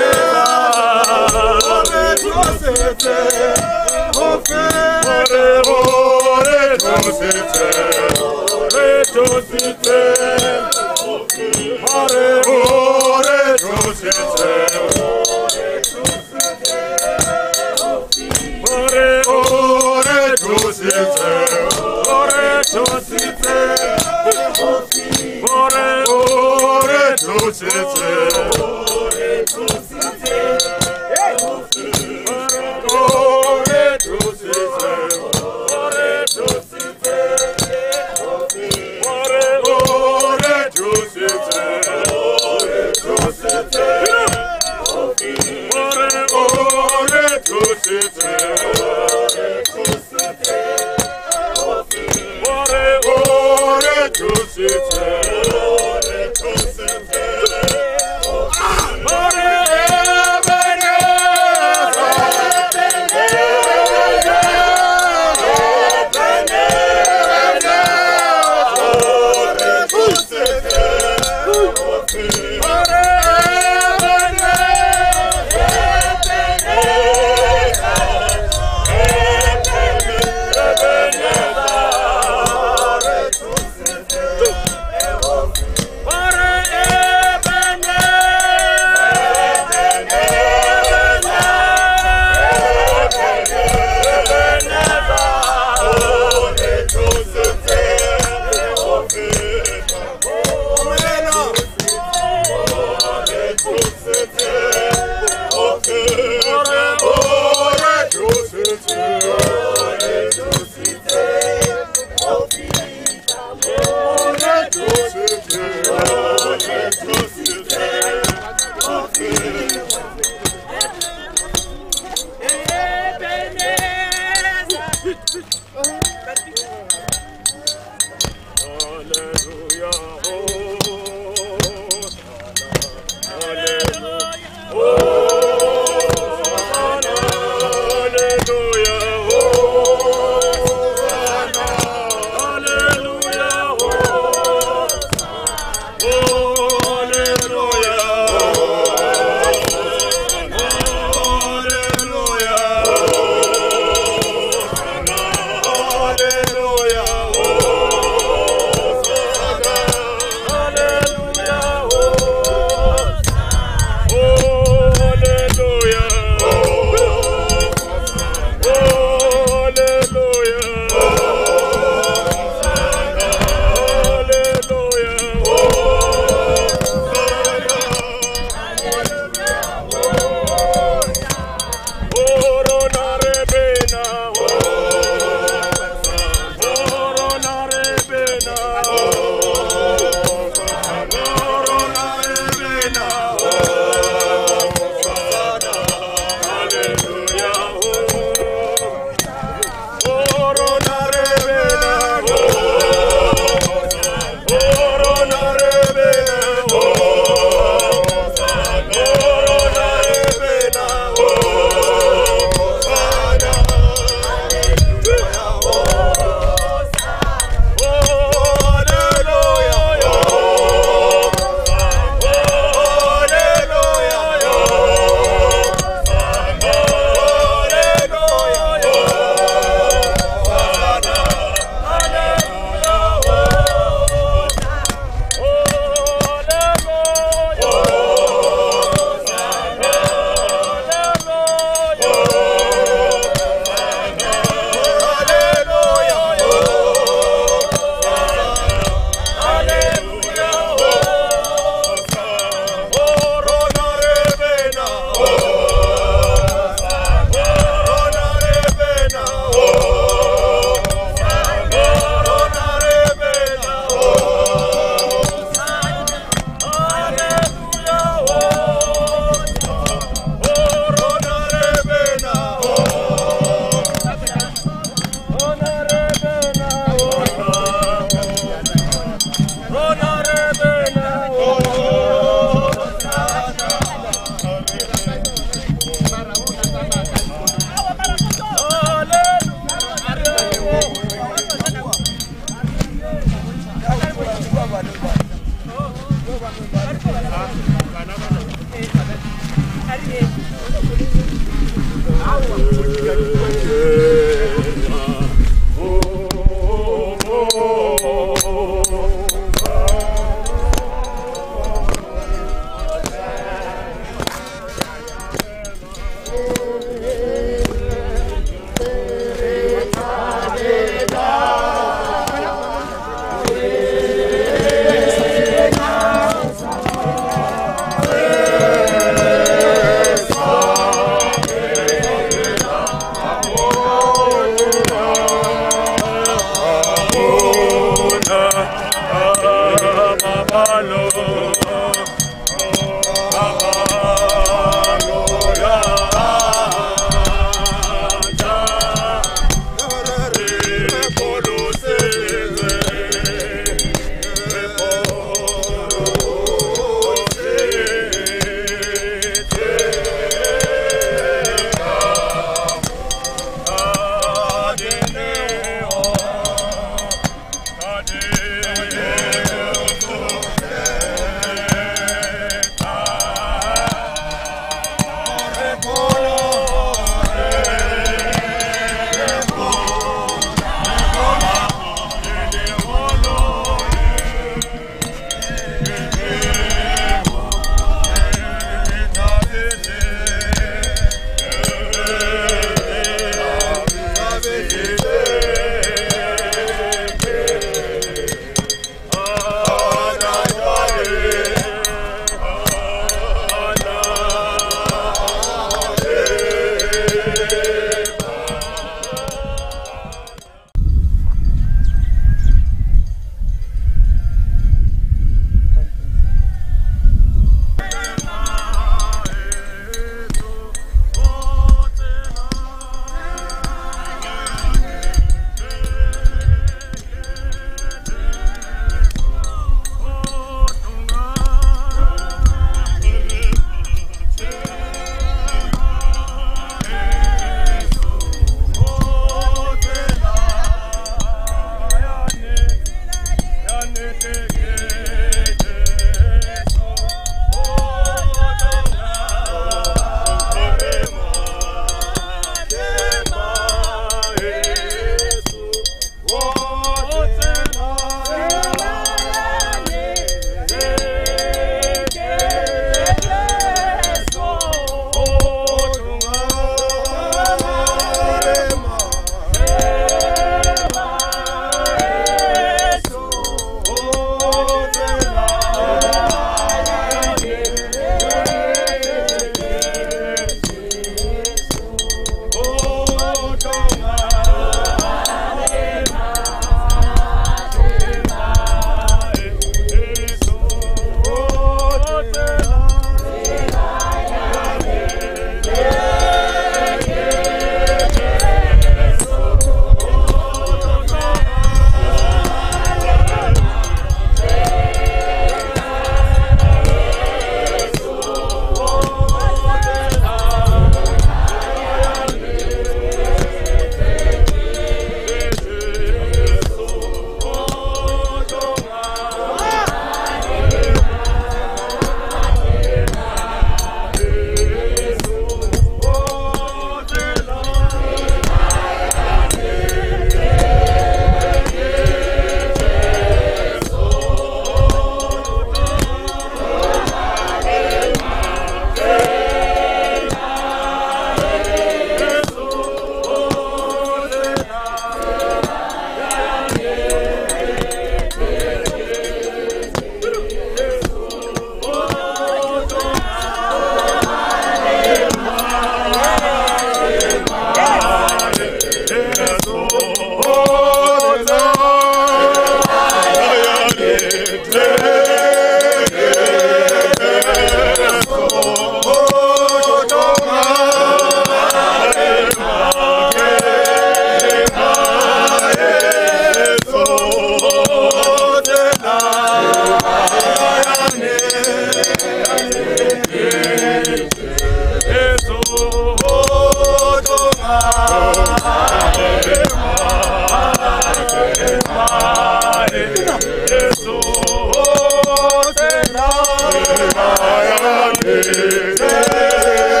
Yes,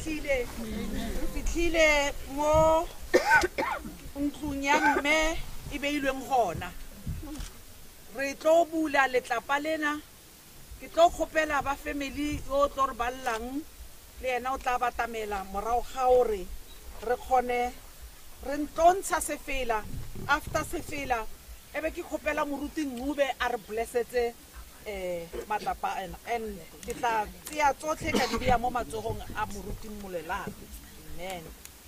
fitlhile re fitlhile mo ntlong ya mme e beilweng gona re tlo bula letlapa lena ke tlo kgopela ba family o tlo re ballang le ena o tla batamela morao ga hore re kgone re ntlontsha sefela after sefela ebe ke kgopela moruti Ngube a re blessetse eh matlapa ena and ke tla tsia tsotlhe ka di bea mo matsogong a moruti Mmolelane. Amen.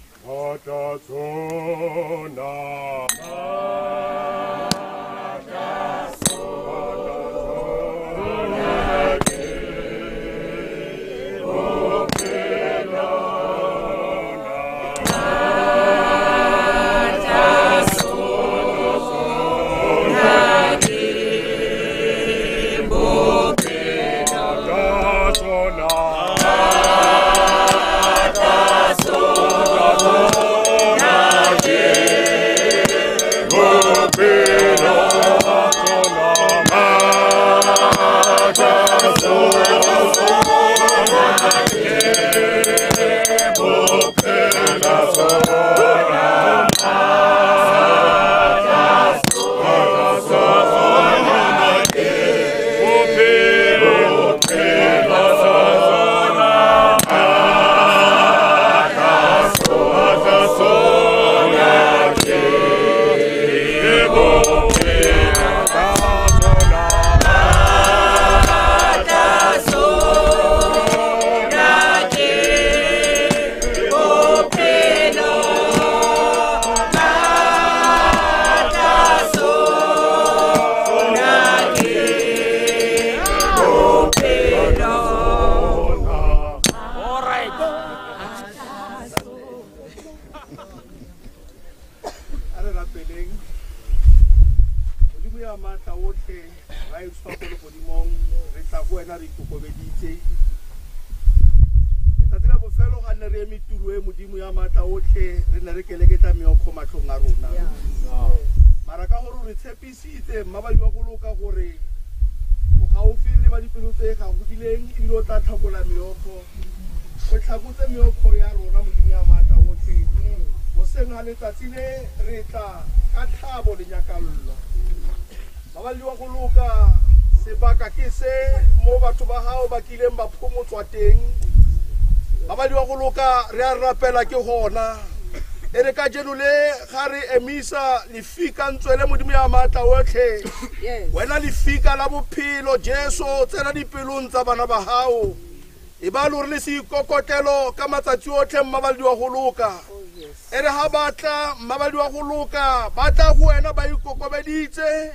rapela ke gona ere ka jenule ga re emisa lefika ntswele modimo ya matla otlhe wena lefika la bophelo Jesu tsena dipelong tsa bana ba hao e ba lo re le se ikokotelo ka matsatsi otlhe mmabaldi wa go loka ere ha batla mmabaldi wa go loka batla go wena ba ikokobeditse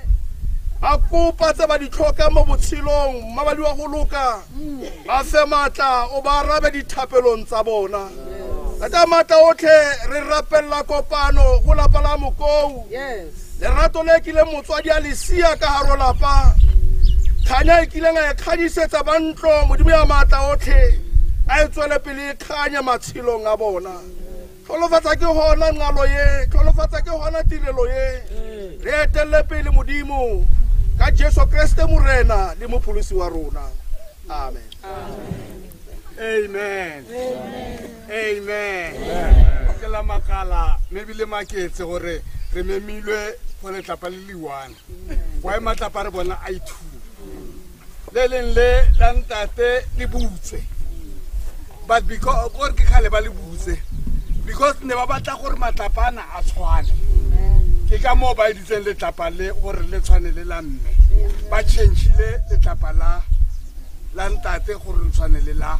ba kopa tsa ba di tlhoka mo botshilong mmabaldi wa go loka ba fe matla o ba rabe dithapelong tsa bona Ata mata otlhe re rapella kopano go lapa la Mokou. Yes. Lerato le kile motswadi a lesia ka haro lapa. Khanya e kile nga e khadisetsa bantlo modimo ya mata otlhe a e tswele pele khanya matshilong a bona. Tlholofatsa ke hona ngalo ye, tlholofatsa ke hona tirelo ye. Re etelle pele modimo ka Jesu Kriste morena le mopholosi wa rona. Amen. Amen. Amen. Amen. Amen. Ke la makala maybe le maketse gore re memilwe go le tlapa le liwana. Wa matlapa re bona I two. Le leng le lantate le butse. But because gore ke khale ba le butse. Because ne ba batla gore matlapana a tshwane. Ke ka mo ba ditseng le tlapa le gore le tshwane le la mme. Ba change le le tlapa la lantate gore le tshwane le la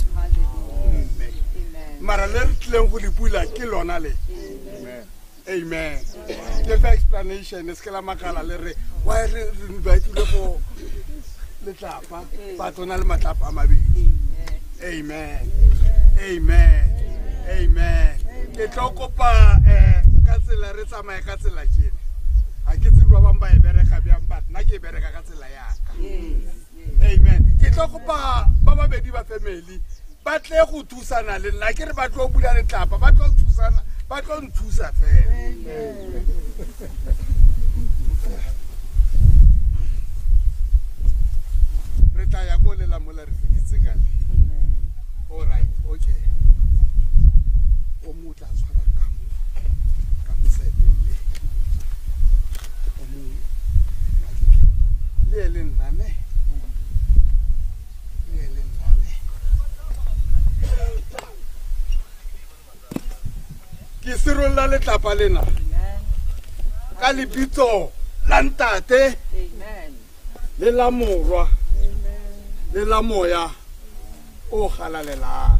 mara le re tleng go dipula ke lona le. Amen. Amen. Ke fa explanation es ke la makala le re why re invite le go le tlapa ba tsona le matlapa a mabedi. Amen. Amen. Amen. Ke tlokopa eh ka tsela re tsamaye ka tsela kene. A ke tse ba bamba e bereka bjang bat nna ke bereka ka tsela ya ka. Amen. Ke tlokopa ba babedi ba family ba tle go thusana le nna ke re ba tlo bula le tlapa ba tlo thusana ba tlo nthusa fela. Amen. Re tla ya go le la mola re fitse ka. All right, okay. o mo tla tshwara ka mo ka mo setele o mo le le nane le le nane ke sirolla le tlapa lena ka lebitso la ntate le la morwa le la moya o galalelang.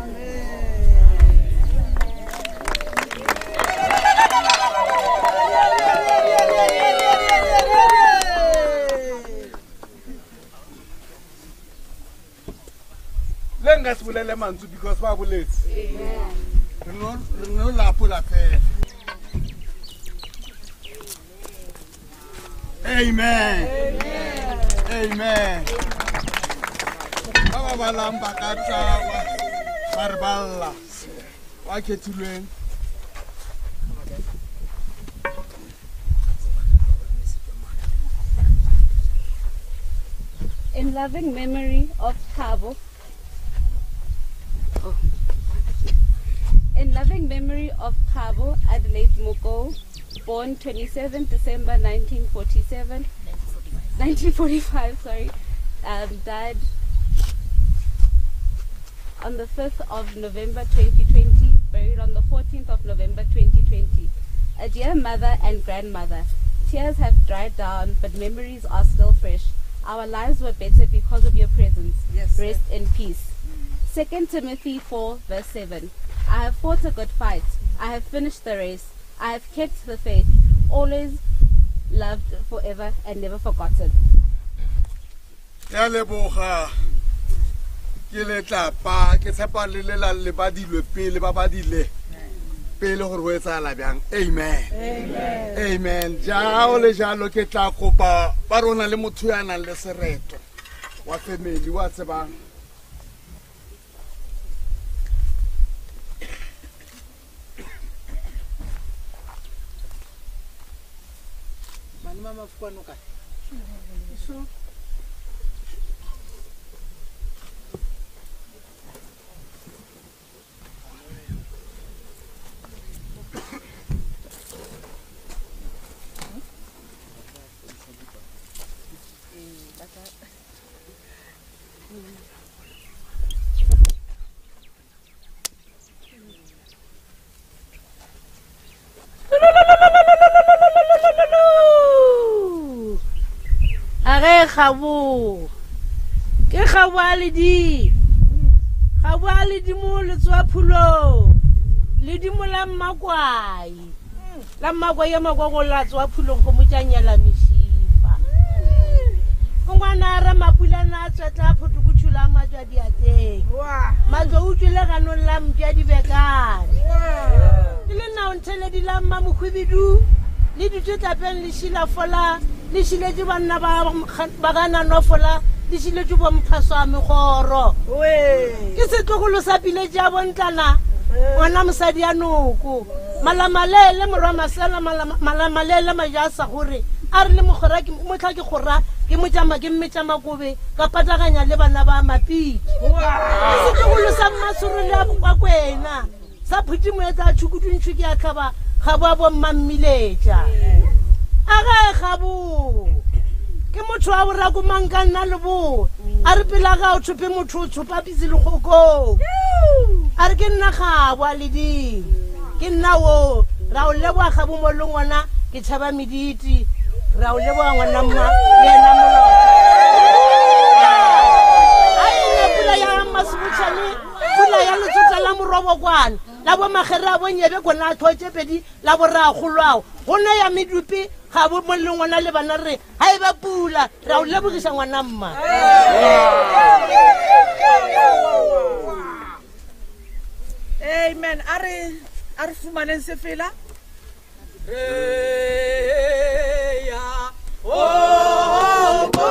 Lenga sibulele manzu because ba boletse. Amen. Re no re no la pula fela. Amen. Amen. Amen. Baba balamba ka tsawa barballa. Wa kethulweng. In loving memory of Kgabo. Oh. In loving memory of Kgabo, Adelaide Mokou, born twenty-seventh December nineteen forty-seven, nineteen forty-five, sorry, um, died on the fifth of November twenty twenty, buried on the fourteenth of November twenty twenty. A dear mother and grandmother, tears have dried down, but memories are still fresh. Our lives were better because of your presence. Yes, rest sir. In peace. Mm. Second Timothy four verse seven. I have fought a good fight. I have finished the race. I have kept the faith. Always loved forever and never forgotten. Ya leboga ke le tlapa ke tshepa le le la le badilwe pele ba badile pele gore go etsala bjang. Amen. Amen. Amen. Jao le jalo ke tla kopa ba rona le motho ya nang le sereto wa family wa tsebang mani mama fukwana ka so Are Kgabo ke Kgabo le di Kgabo le di mo le tswa phulo le di mo la makwai la makwai ya makwago la tswa phulong go motjanya la mishifa ngwana ra mapula na tsatla photo go tshula majwa di ateng wa majwa o tshile ga no la mpya di bekane ile na ontele di la mma mokhwibidu le di tsetla pen le shila fola le shile di banna ba ba gana no fola di shile di bo mphaso a megoro we ke se tlogolo sa pile ja bontlana wana mosadi ya noko malamalele morwa masela malamalele majasa gore a re le mogora ke motlha ke gora ke motjama ke mmetjama kobe ka pataganya le bana ba mapiti se tlogolo sa masuru le kwa kwena sa phuti mo etsa tshukuduntshu ke a tlhaba ga ba bo mmammiletša aga Kgabo ke motho wa bora go manka nna le bo a re pela ga o tshope motho o tshopa bitse le goko a re ke nna Kgabo le di ke nna wo ra o leboa Kgabo mo lengwana ke tshaba mediti ra o leboa ngwana mma le ena molo ai ne pula ya masubutshane pula ya letsotsa la morobo kwana la bo magere a bonyebe kona thotse pedi la bo ra golwao gona ya medupi Kgabo mo lengwana le bana re ha e ba pula ra o lebogisa ngwana mma Amen. Are are fumaneng se fela re ya o bo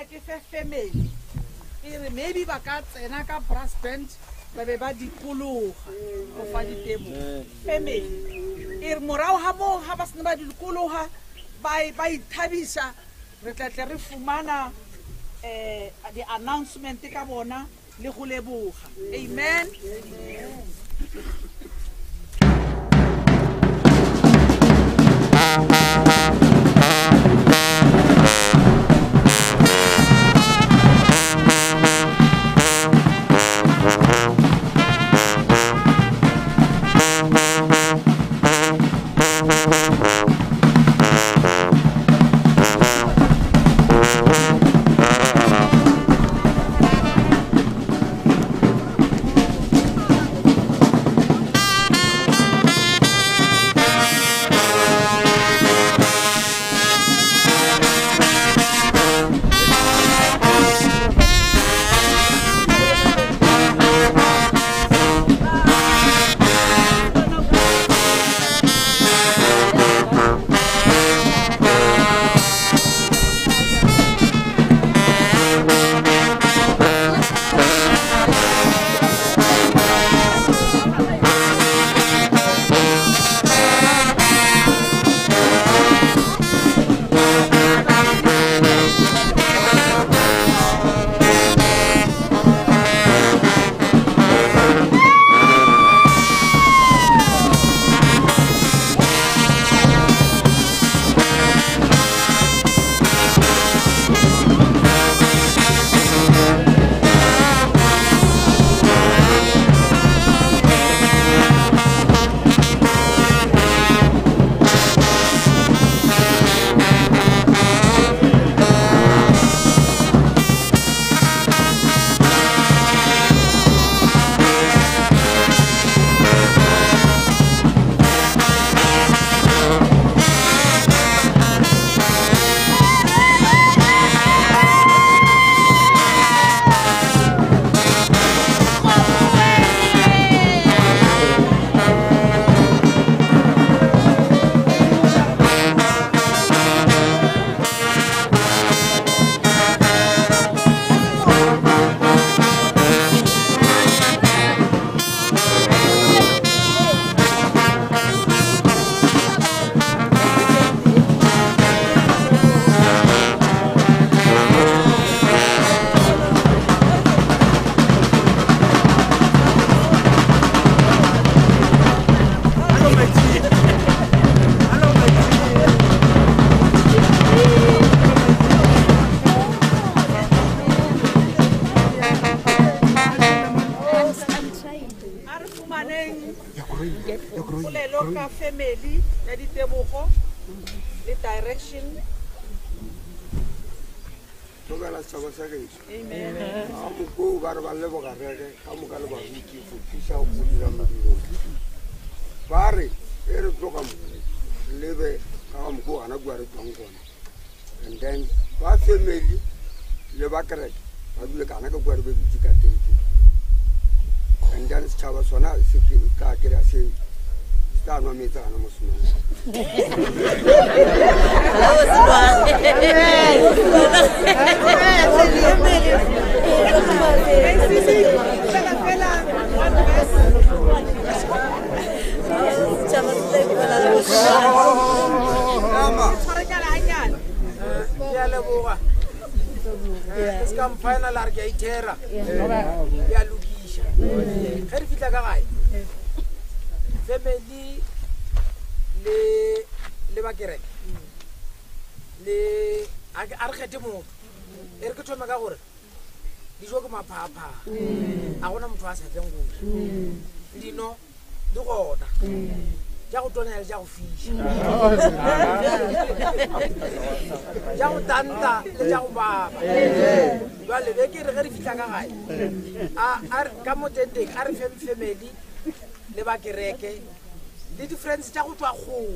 nyaka ke fe family e re maybe ba ka tsena ka brass band ba be ba dikologa go fa ditebo family e re morao ga moo ga ba sene ba dikologa ba ithabisa re tla tle re fumana um di-announcement ka bona le go leboga amen. Ka family ya ditebogo le direction to ga la tsaba sa ge amen a mo go ba re ba le boga rege ka mo ka le ba wiki fo tisa o go dira mo dilo ba re e re tloga mo lebe ka mo go ana gwa re tsang gona and then ba family le ba kereke ba dule kana ka gwa re be bitse ka teng and then tsaba sona se ka kere se sta no metsa ana mo sona Es kam final arke itera ya lukisha khari fitla ka gae family le le ba kereke le a re khete mo e re ke thoma ka gore di jo ke maphapha a gona motho a sa tseng go dino di gona ja go tona ja go fisha ja go tanta le ja go baba ba le be ke re re fitla ka gae a ka mo tenteng a re fem family le ba kereke le difference tsa go tswa gole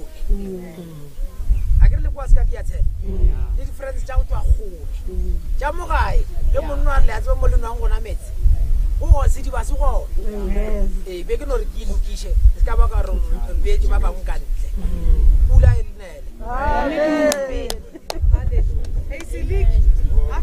a ke le kwa ska ke ya tshela le difference tsa go tswa gole ja mo gae le monno a le a tswa mo le nang gona metsi go go se di ba se go eh be ke no re ke lokishe ska ba ka ro be di ba bang ka ntle pula e nele amen haleluya hey silik a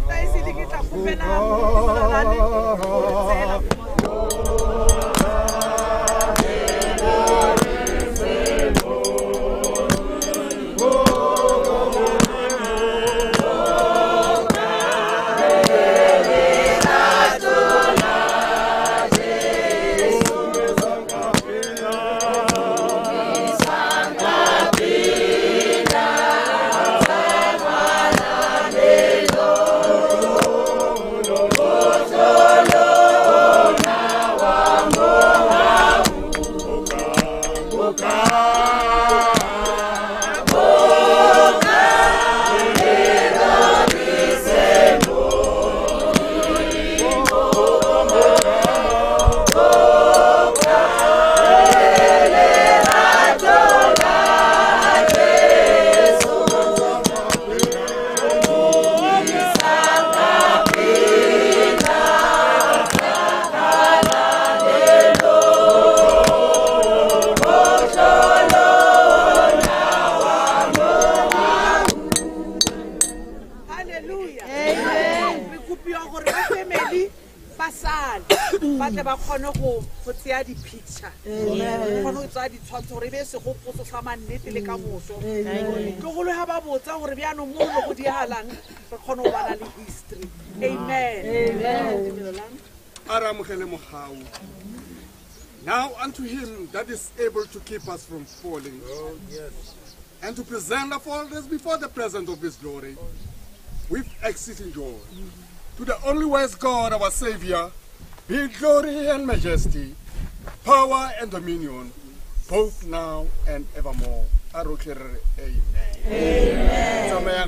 ba khone go go tseya di picture amen khone go tseya di tshwantsho re be se go potso sa mannete le ka moso ke go le ha ba botsa gore bya no mo go di halang re khone go bana le history amen amen aramkhele mohau. Now unto him that is able to keep us from falling, oh yes, and to present our faults before the presence of his glory with exceeding joy, to the only wise God our Savior be glory and majesty, power and dominion, both now and evermore. Amen. Amen. Amen.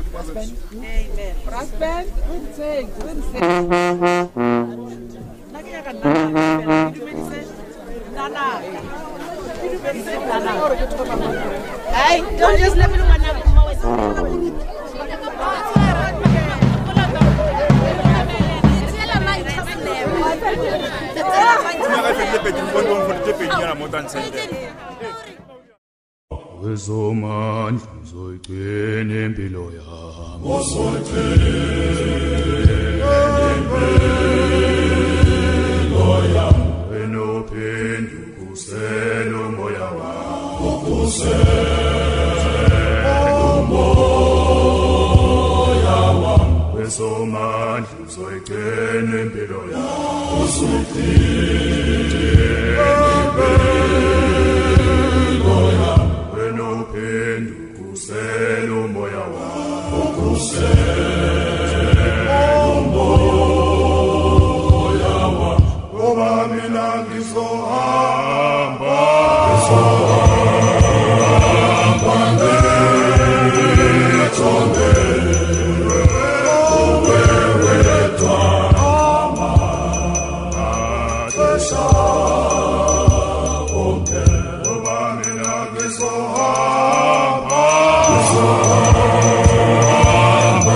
Husband, good thing, good thing. Hey, don't just let me know. Wezoman zoyigcina impilo yami impilo yami enophendu kuselo moya wami kuselo moya wami wezoman zoyigcina impilo yami impilo yami enophendu kuselo moya wami kuselo moya wami ngoba mina ngizohamba ngizohamba ngithombe wewe wedwa amatesa bonke ngoba mina ngizohamba ngizohamba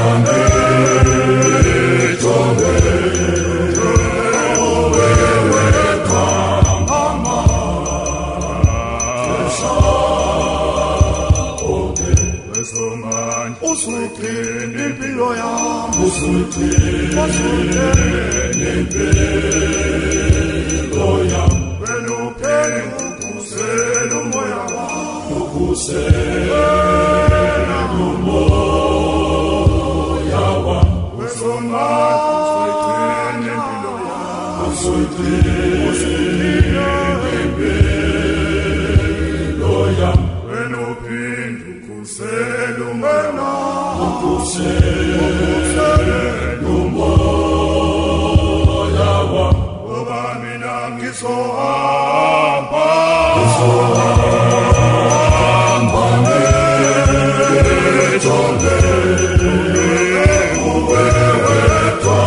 ngithombe usuyigcina impilo yami usuyigcina impilo yami wena uphendu kuselo moya wami kuselo moya wami usuyigcina impilo yami usuyigcina impilo yami wena uphendu kuselo moya kuselo moya wami ngoba mina ngizohamba ngizohamba ngithombe wewe wedwa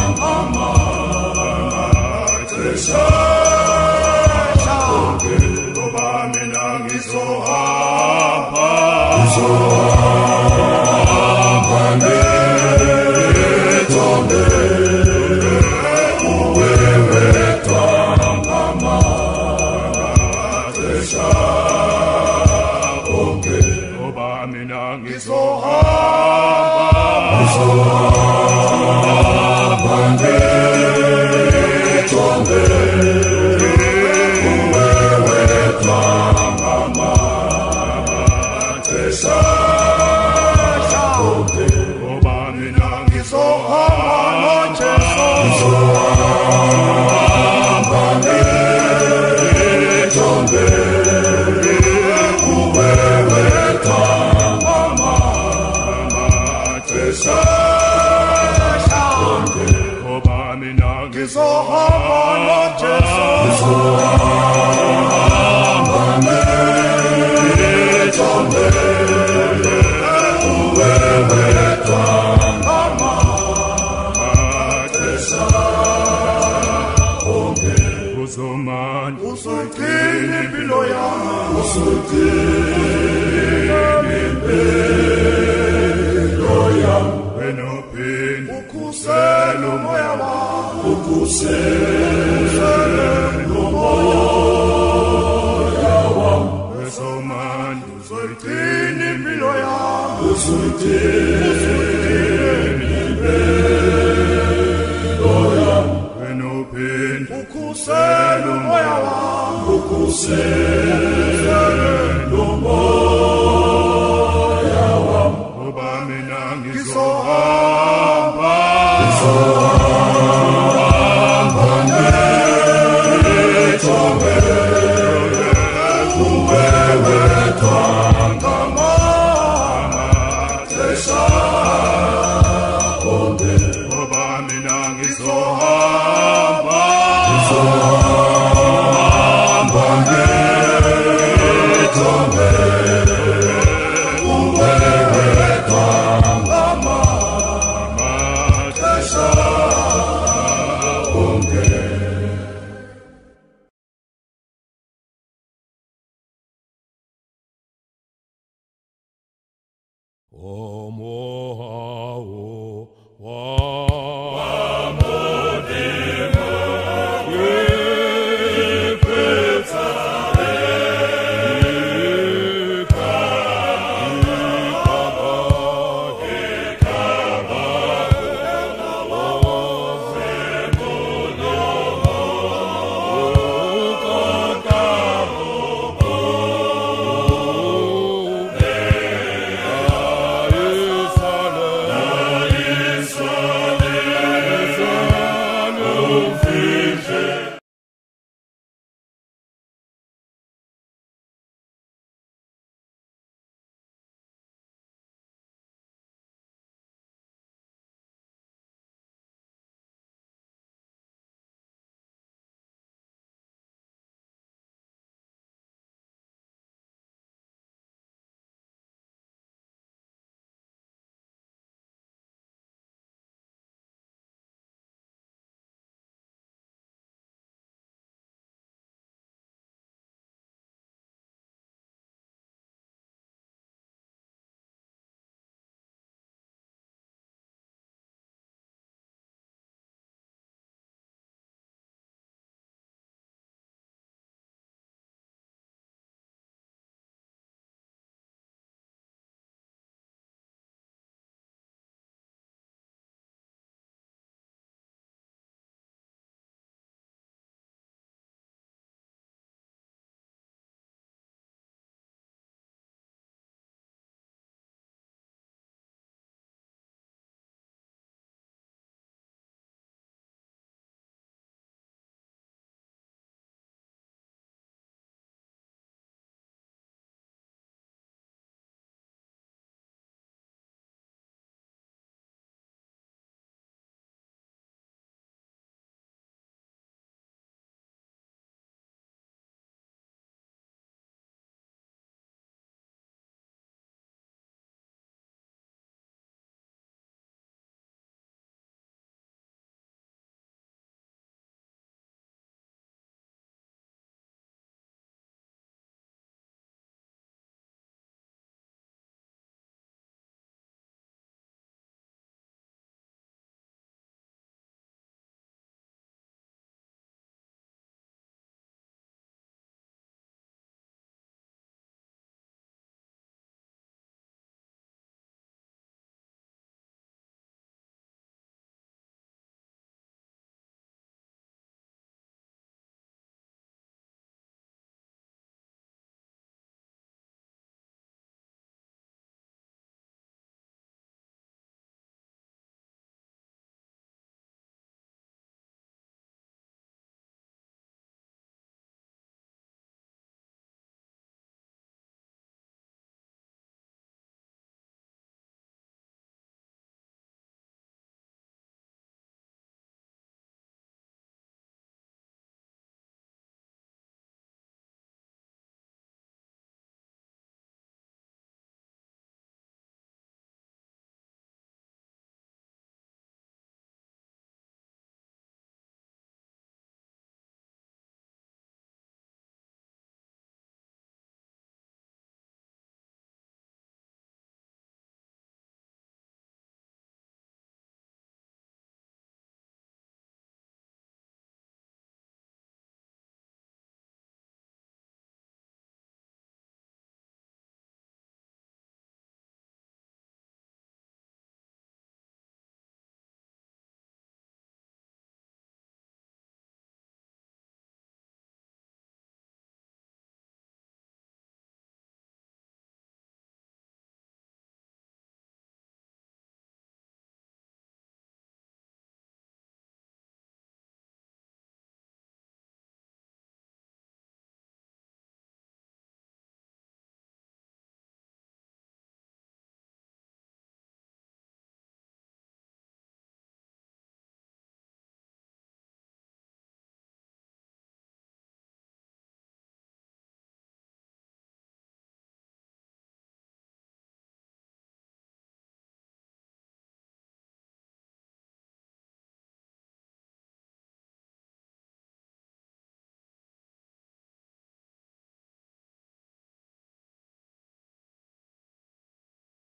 amatesa ngoba mina ngizohamba ngizohamba ngizohamba noJesu ngizohamba ngithambe kuwe wedwa ngamaxesha onke uzomani uzugcina impilo yami uzugcina impilo yami wena uphinde ukhusela umoya wami ukhusela umoya wami uzomani uzugcina impilo yami uzugcina impilo yami wena uphinde ukhusela umoya wami ukhusela umoya wami ngoba mina ngizohamba ngizohamba